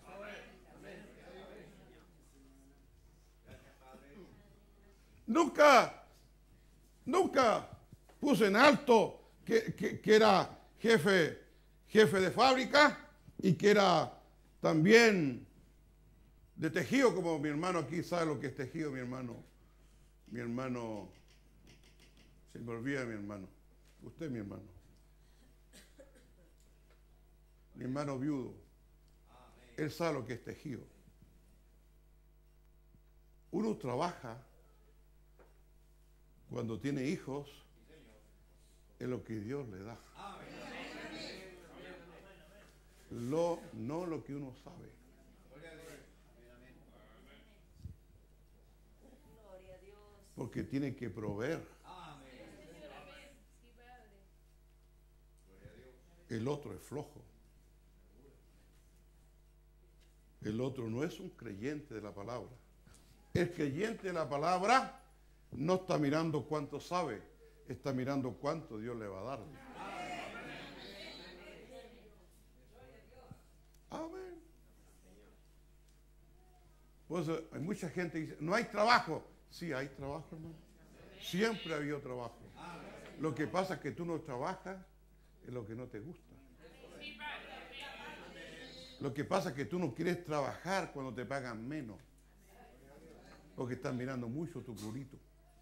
Nunca, nunca puse en alto que, que, que era jefe, jefe de fábrica y que era también de tejido, como mi hermano aquí sabe lo que es tejido, mi hermano. Mi hermano, se me olvida mi hermano. Usted, mi hermano. Mi hermano viudo. Él sabe lo que es tejido. Uno trabaja cuando tiene hijos en lo que Dios le da. Lo, no lo que uno sabe. Porque tiene que proveer. El otro es flojo. El otro no es un creyente de la palabra. El creyente de la palabra no está mirando cuánto sabe, está mirando cuánto Dios le va a dar. Amén. Pues hay mucha gente que dice, no hay trabajo. Sí, hay trabajo, hermano. Siempre ha habido trabajo. Lo que pasa es que tú no trabajas en lo que no te gusta. Lo que pasa es que tú no quieres trabajar cuando te pagan menos. Porque estás mirando mucho tu curito.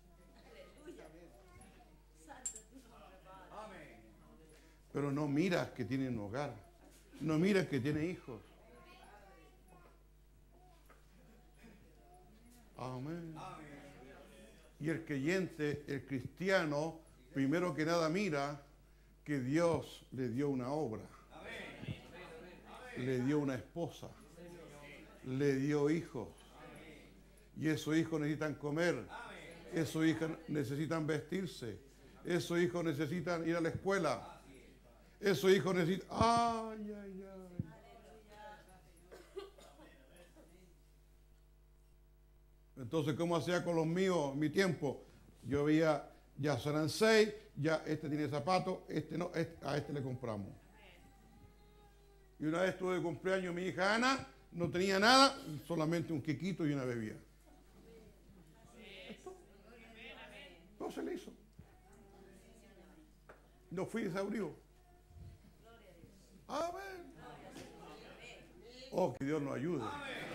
Pero no miras que tienen hogar. No miras que tiene hijos. Amén. Y el creyente, el cristiano, primero que nada mira que Dios le dio una obra. Le dio una esposa. Le dio hijos. Y esos hijos necesitan comer. Esos hijos necesitan vestirse. Esos hijos necesitan ir a la escuela. Esos hijos necesitan... ¡Ay, ay, ay! Entonces, ¿cómo hacía con los míos mi tiempo? Yo veía, ya serán seis, ya este tiene zapatos, este no, este, a este le compramos. Y una vez tuve de cumpleaños mi hija Ana, no tenía nada, solamente un quequito y una bebida. Esto, todo se le hizo. No fui exhaustivo. Amén. Oh, que Dios nos ayude.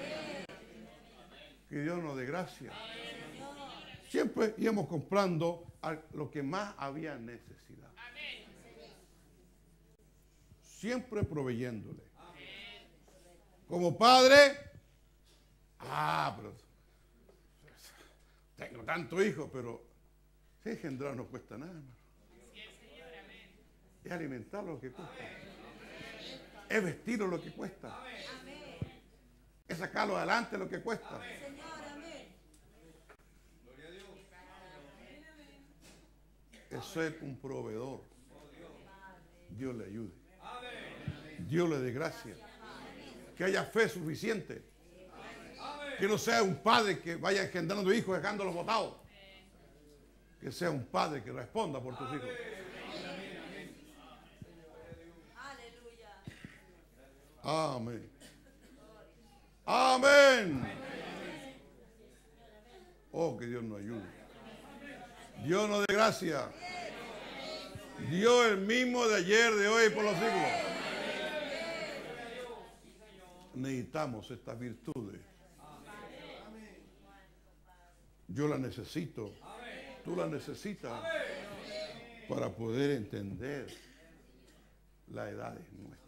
Que Dios nos dé gracia. Siempre íbamos comprando lo que más había necesidad. Siempre proveyéndole. Como padre, ah, pero tengo tantos hijos, pero si engendrar no cuesta nada, hermano. Es alimentar lo que cuesta. Es vestirlo lo que cuesta. Es sacarlo adelante lo que cuesta. Es ser un proveedor. Dios le ayude. Dios le dé gracia. Que haya fe suficiente. Que no sea un padre que vaya engendrando hijos dejándolos botados. Que sea un padre que responda por tus hijos. Amén. Amén. Oh, que Dios nos ayude. Dios nos dé gracia. Dios el mismo de ayer, de hoy y por los siglos. Necesitamos estas virtudes. Yo las necesito. Tú las necesitas para poder entender las edades nuestras.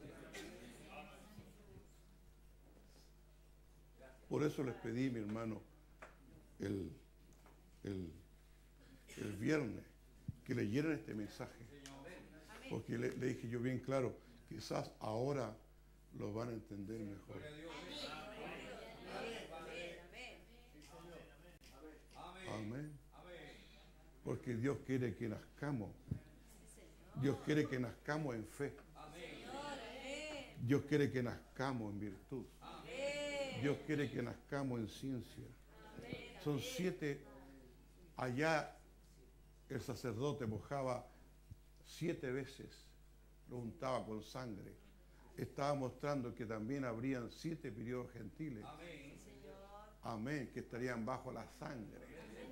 Por eso les pedí, mi hermano, el, el, el viernes, que leyeran este mensaje. Porque le, le dije yo bien claro, quizás ahora lo van a entender mejor. Amén. Porque Dios quiere que nazcamos. Dios quiere que nazcamos en fe. Dios quiere que nazcamos en virtud. Dios quiere que nazcamos en ciencia. Son siete. Allá el sacerdote mojaba siete veces, lo untaba con sangre. Estaba mostrando que también habrían siete periodos gentiles. Amén, que estarían bajo la sangre.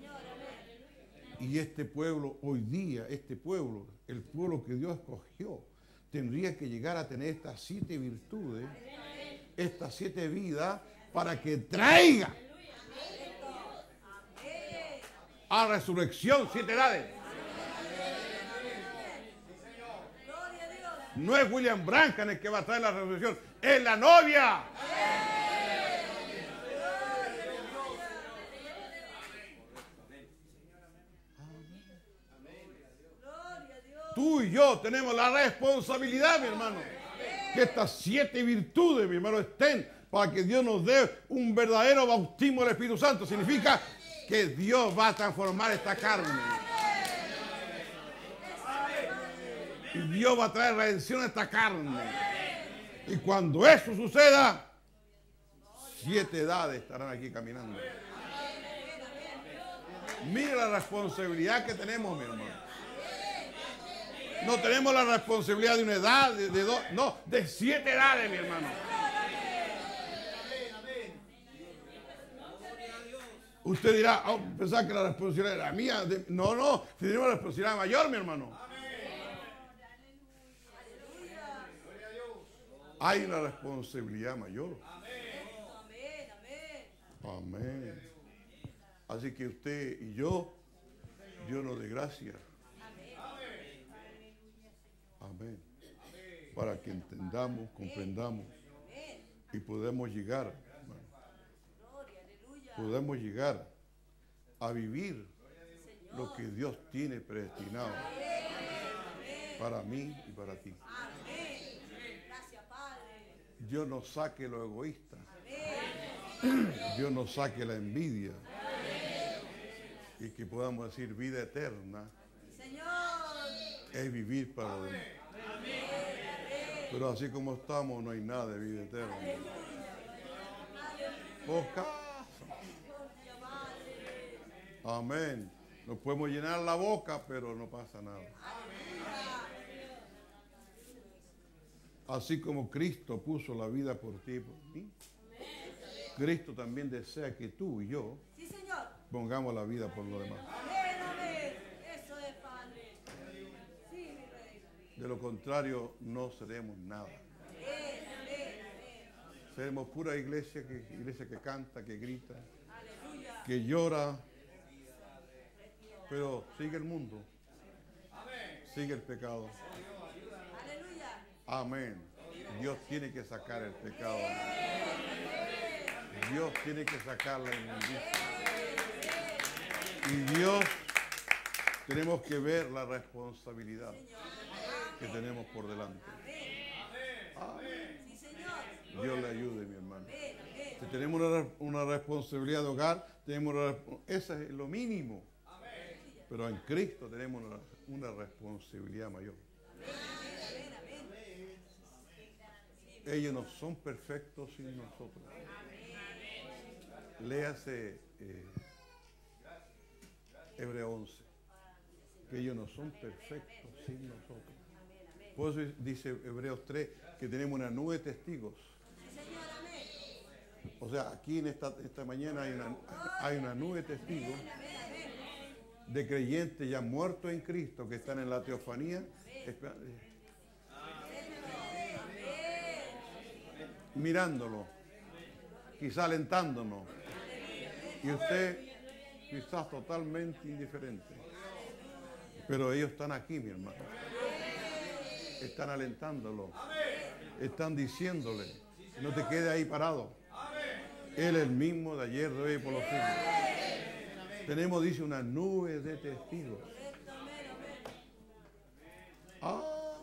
Y este pueblo hoy día, este pueblo, el pueblo que Dios escogió, tendría que llegar a tener estas siete virtudes, estas siete vidas, para que traiga a resurrección siete edades. No es William Branham el que va a traer la resurrección, es la novia. Tú y yo tenemos la responsabilidad, mi hermano, que estas siete virtudes, mi hermano, estén para que Dios nos dé un verdadero bautismo del Espíritu Santo. Significa que Dios va a transformar esta carne. Y Dios va a traer redención a esta carne. Y cuando eso suceda, siete edades estarán aquí caminando. Mira la responsabilidad que tenemos, mi hermano. No tenemos la responsabilidad de una edad, de, de dos, no, de siete edades, mi hermano. Usted dirá, oh, pensaba que la responsabilidad era mía. De, no, no, tenemos la responsabilidad mayor, mi hermano. hay una responsabilidad mayor. Amén, amén. Amén. Así que usted y yo, Dios nos dé gracia. Amén. Para que entendamos, comprendamos y podamos llegar, hermano, Gloria, aleluya. podemos llegar a vivir lo que Dios tiene predestinado para mí y para ti. Amén. Gracias, Padre. Dios nos saque lo egoísta. Dios nos saque la envidia. Y que podamos decir vida eterna Señor. es vivir para los demás. Pero así como estamos no hay nada de vida eterna. Oh, casa. Amén. Nos podemos llenar la boca, pero no pasa nada. Así como Cristo puso la vida por ti y por mí, Cristo también desea que tú y yo Sí, Señor. pongamos la vida por los demás. Amén, amén. Eso es, Padre. Sí, mi rey. De lo contrario, no seremos nada. Amén, amén, amén. Seremos pura iglesia que, iglesia que canta, que grita, Aleluya. que llora, pero sigue el mundo, sigue el pecado. Aleluya. Amén. Dios tiene que sacar el pecado. Dios tiene que sacar la inmundicia. Y Dios, tenemos que ver la responsabilidad que tenemos por delante. Amén. Sí, Señor. Dios le ayude, mi hermano. Amén, amén. Si tenemos una, una responsabilidad de hogar, tenemos una, esa es lo mínimo. Pero en Cristo tenemos una, una responsabilidad mayor. Amén, amén. Ellos no son perfectos sin nosotros. Léase eh, Hebreo once. Que ellos no son perfectos sin nosotros. Por eso dice Hebreos tres que tenemos una nube de testigos. Sí, Señor, amén. O sea, aquí en esta, esta mañana hay una, hay una nube de testigos de creyentes ya muertos en Cristo que están en la teofanía, esper- mirándolo, quizá alentándonos, y usted quizás totalmente indiferente. Pero ellos están aquí, mi hermano. Están alentándolo, están diciéndole, no te quedes ahí parado. Él es el mismo de ayer, de hoy y por los siglos. Tenemos, dice, una nube de testigos. Ah,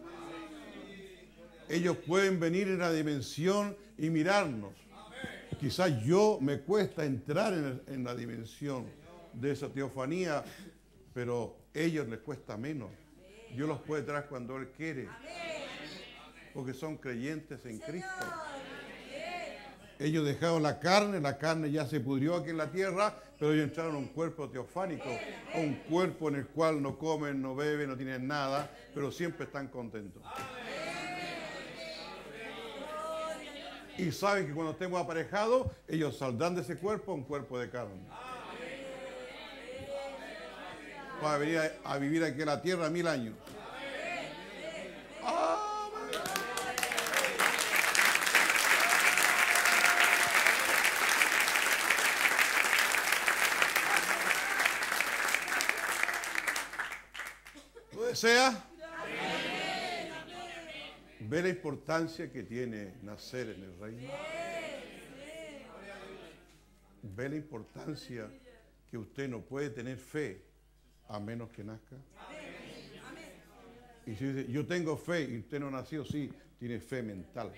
ellos pueden venir en la dimensión y mirarnos. Quizás yo me cuesta entrar en, en la dimensión de esa teofanía, pero a ellos les cuesta menos. Dios los puede traer cuando Él quiere, porque son creyentes en Cristo. Ellos dejaron la carne, la carne ya se pudrió aquí en la tierra, pero ellos entraron a un cuerpo teofánico, a un cuerpo en el cual no comen, no beben, no tienen nada, pero siempre están contentos. Y saben que cuando estemos aparejados, ellos saldrán de ese cuerpo a un cuerpo de carne. Para venir a, a vivir aquí en la tierra mil años. ¿Lo desea? ¿Ve la importancia que tiene nacer en el reino? ¿Ve la importancia que usted no puede tener fe a menos que nazca? Y si dice, yo tengo fe y usted no nació, sí, tiene fe mental.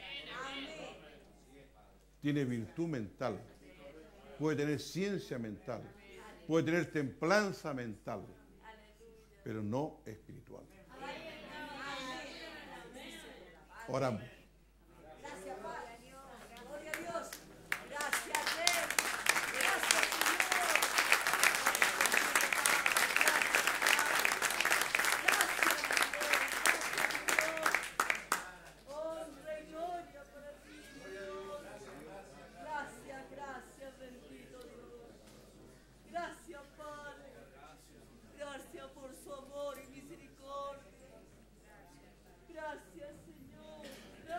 Tiene virtud mental. Puede tener ciencia mental. Puede tener templanza mental. Pero no espiritual. Oramos. Gracias, Padre. Gloria a Dios. Gracias, Rey. Gracias, Señor. Gracias, Señor. Honra y gloria para ti, Dios. Gracias, gracias, bendito Dios. Gracias, Padre. Gracias por su amor y misericordia. Gracias, Señor.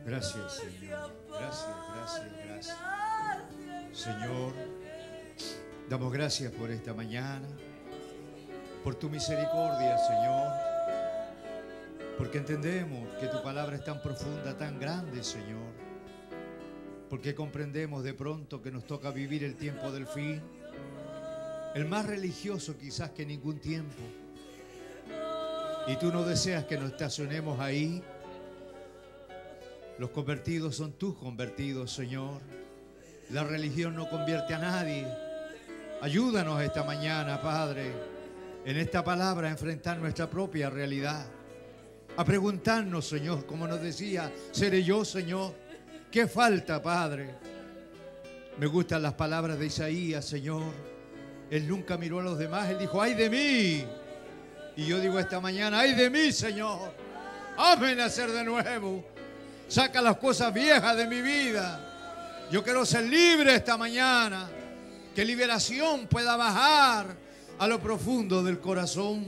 Gracias, Señor. Gracias, gracias, gracias. Señor, damos gracias por esta mañana, por tu misericordia, Señor, porque entendemos que tu palabra es tan profunda, tan grande, Señor, porque comprendemos de pronto que nos toca vivir el tiempo del fin, el más religioso quizás que ningún tiempo, y tú no deseas que nos estacionemos ahí. Los convertidos son tus convertidos, Señor. La religión no convierte a nadie. Ayúdanos esta mañana, Padre, en esta palabra a enfrentar nuestra propia realidad, a preguntarnos, Señor, como nos decía, ¿seré yo, Señor? ¿Qué falta, Padre? Me gustan las palabras de Isaías, Señor. Él nunca miró a los demás, él dijo, ¡ay de mí! Y yo digo esta mañana, ¡ay de mí, Señor! ¡Hazme nacer de nuevo! Saca las cosas viejas de mi vida. Yo quiero ser libre esta mañana. Que liberación pueda bajar a lo profundo del corazón.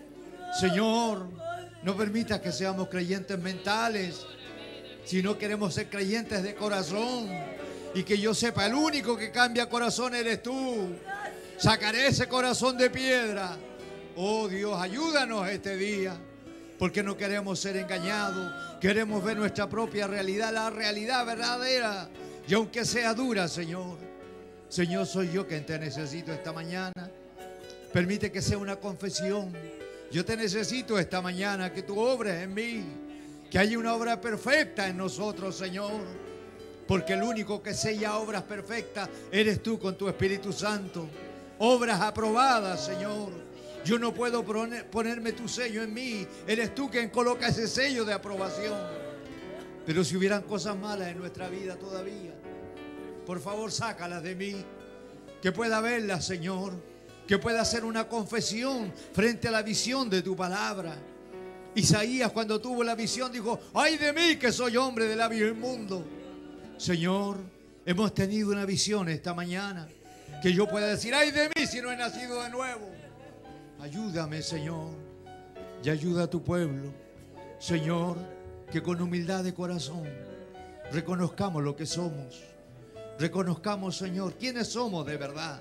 Señor, no permita que seamos creyentes mentales, sino queremos ser creyentes de corazón. Y que yo sepa, el único que cambia corazón eres tú. Sacaré ese corazón de piedra. Oh Dios, ayúdanos este día, porque no queremos ser engañados. Queremos ver nuestra propia realidad, la realidad verdadera. Y aunque sea dura, Señor, Señor, soy yo quien te necesito esta mañana. Permite que sea una confesión. Yo te necesito esta mañana, que tú obres en mí, que haya una obra perfecta en nosotros, Señor. Porque el único que sella obras perfectas eres tú con tu Espíritu Santo. Obras aprobadas, Señor. Yo no puedo poner, ponerme tu sello en mí. Eres tú quien coloca ese sello de aprobación. Pero si hubieran cosas malas en nuestra vida todavía, por favor, sácalas de mí. Que pueda verlas, Señor. Que pueda hacer una confesión frente a la visión de tu palabra. Isaías, cuando tuvo la visión, dijo, ¡ay de mí que soy hombre de labio inmundo! Señor, hemos tenido una visión esta mañana. Que yo pueda decir, ¡ay de mí si no he nacido de nuevo! Ayúdame, Señor, y ayuda a tu pueblo. Señor, que con humildad de corazón reconozcamos lo que somos. Reconozcamos, Señor, quiénes somos de verdad.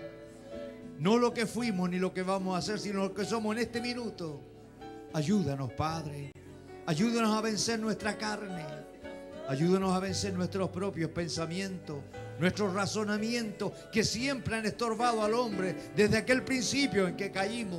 No lo que fuimos ni lo que vamos a hacer, sino lo que somos en este minuto. Ayúdanos, Padre. Ayúdanos a vencer nuestra carne. Ayúdanos a vencer nuestros propios pensamientos, nuestros razonamientos que siempre han estorbado al hombre desde aquel principio en que caímos.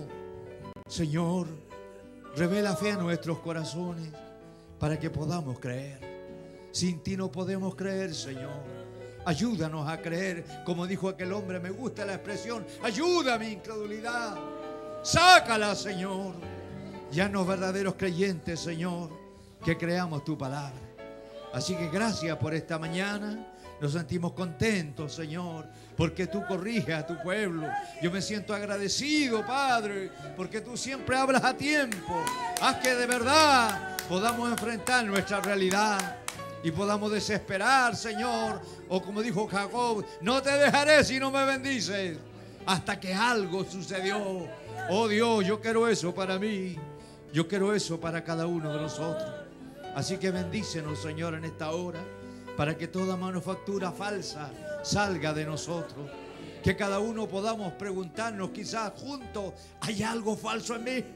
Señor, revela fe a nuestros corazones para que podamos creer. Sin ti no podemos creer, Señor. Ayúdanos a creer, como dijo aquel hombre, me gusta la expresión, ayuda a mi incredulidad. Sácala, Señor. Ya no verdaderos creyentes, Señor, que creamos tu palabra. Así que gracias por esta mañana. Nos sentimos contentos, Señor, porque tú corriges a tu pueblo. Yo me siento agradecido, Padre, porque tú siempre hablas a tiempo. Haz que de verdad podamos enfrentar nuestra realidad y podamos desesperar, Señor. O como dijo Jacob, no te dejaré si no me bendices, hasta que algo sucedió. Oh Dios, yo quiero eso para mí. Yo quiero eso para cada uno de nosotros. Así que bendícenos, Señor, en esta hora, para que toda manufactura falsa salga de nosotros. Que cada uno podamos preguntarnos, quizás juntos, ¿hay algo falso en mí?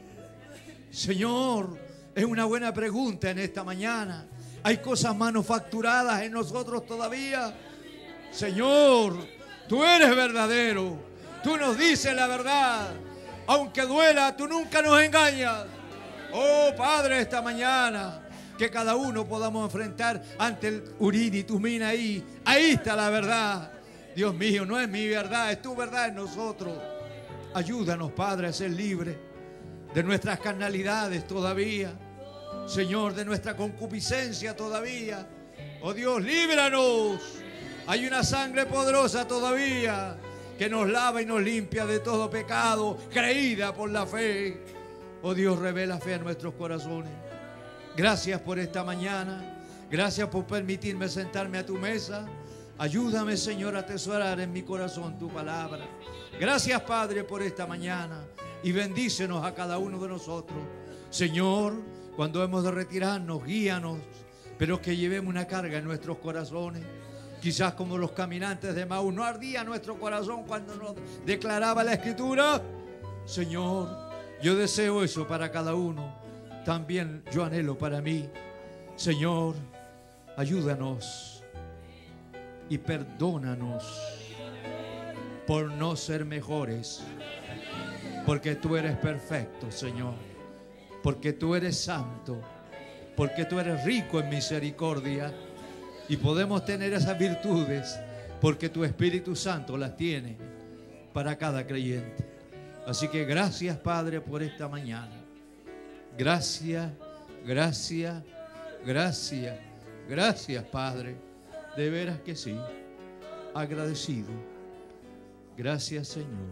Señor, es una buena pregunta en esta mañana. ¿Hay cosas manufacturadas en nosotros todavía? Señor, tú eres verdadero. Tú nos dices la verdad. Aunque duela, tú nunca nos engañas. Oh, Padre, esta mañana, que cada uno podamos enfrentar ante el Urim y Tumim ahí. Ahí está la verdad. Dios mío, no es mi verdad, es tu verdad en nosotros. Ayúdanos, Padre, a ser libres de nuestras carnalidades todavía. Señor, de nuestra concupiscencia todavía. Oh Dios, líbranos. Hay una sangre poderosa todavía que nos lava y nos limpia de todo pecado, creída por la fe. Oh Dios, revela fe a nuestros corazones. Gracias por esta mañana. Gracias por permitirme sentarme a tu mesa. Ayúdame, Señor, a atesorar en mi corazón tu palabra. Gracias, Padre, por esta mañana. Y bendícenos a cada uno de nosotros. Señor, cuando hemos de retirarnos, guíanos. pero que llevemos una carga en nuestros corazones. Quizás como los caminantes de Maús, no ardía nuestro corazón cuando nos declaraba la Escritura. Señor, yo deseo eso para cada uno. También yo anhelo para mí. Señor, ayúdanos y perdónanos por no ser mejores. Porque tú eres perfecto, Señor. Porque tú eres santo. Porque tú eres rico en misericordia. Y podemos tener esas virtudes porque tu Espíritu Santo las tiene para cada creyente. Así que gracias, Padre, por esta mañana. Gracias, gracias, gracias, gracias, Padre. De veras que sí. Agradecido. Gracias, Señor.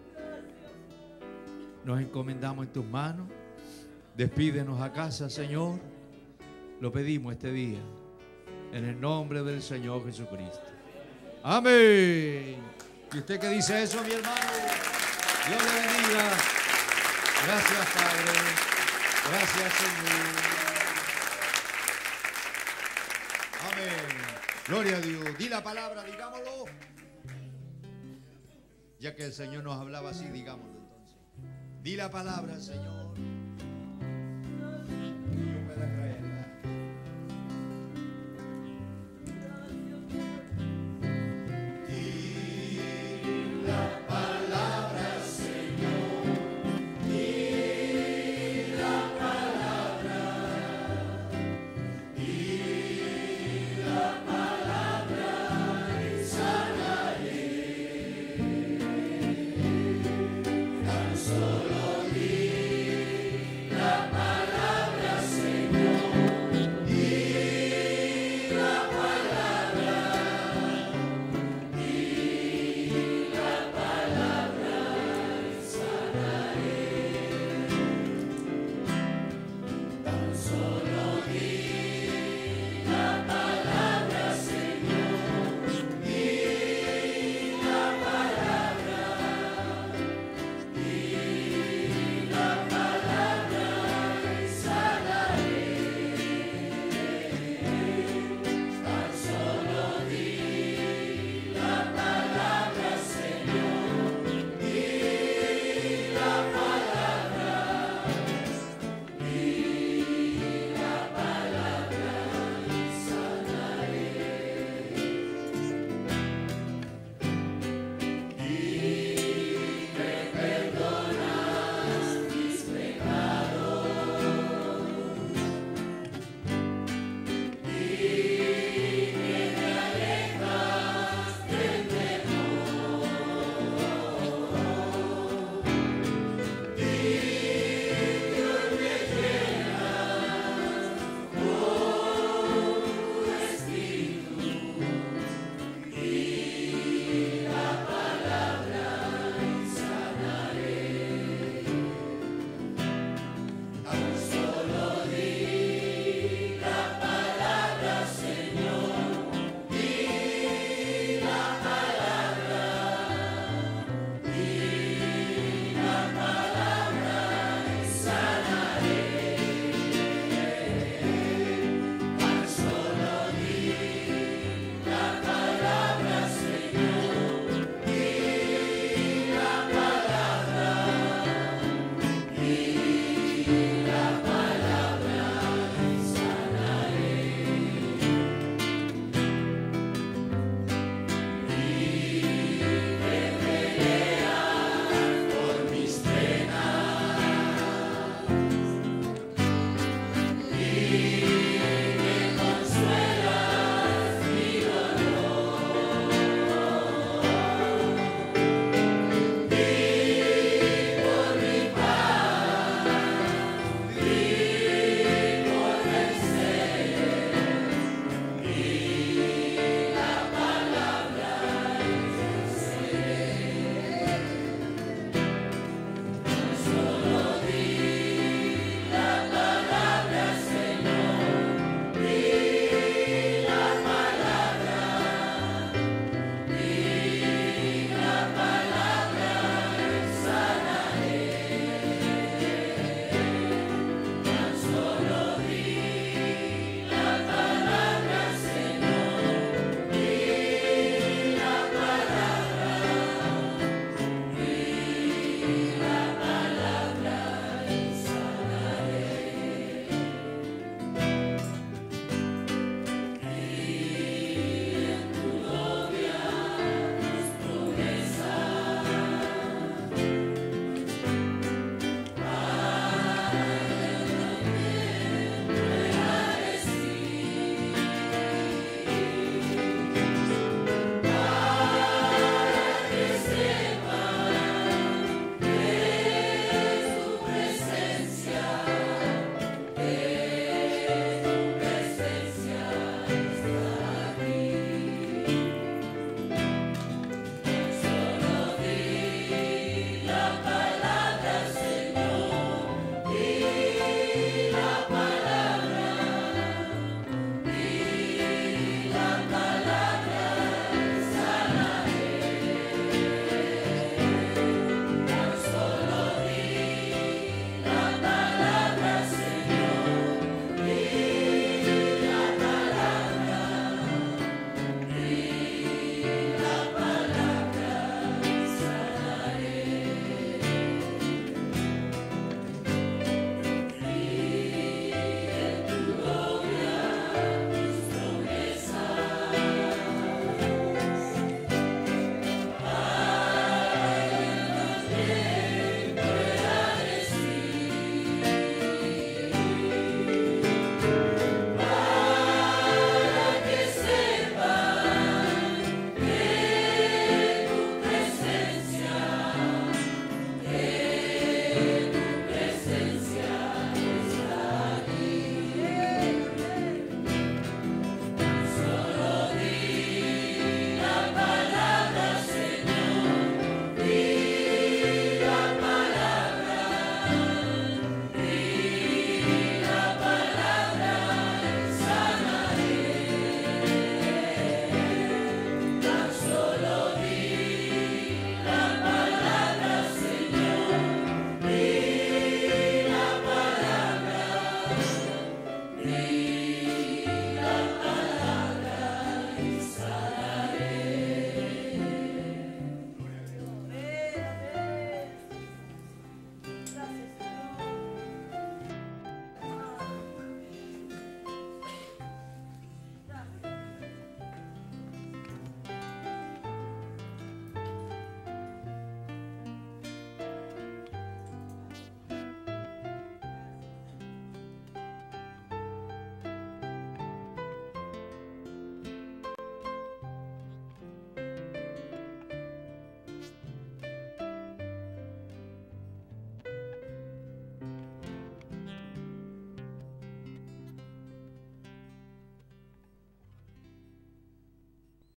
Nos encomendamos en tus manos. Despídenos a casa, Señor. Lo pedimos este día. En el nombre del Señor Jesucristo. Amén. ¿Y usted qué dice eso, mi hermano? Dios le bendiga. Gracias, Padre. Gracias, Señor. Amén. Gloria a Dios. Di la palabra, digámoslo. Ya que el Señor nos hablaba así, digámoslo entonces. Di la palabra, Señor.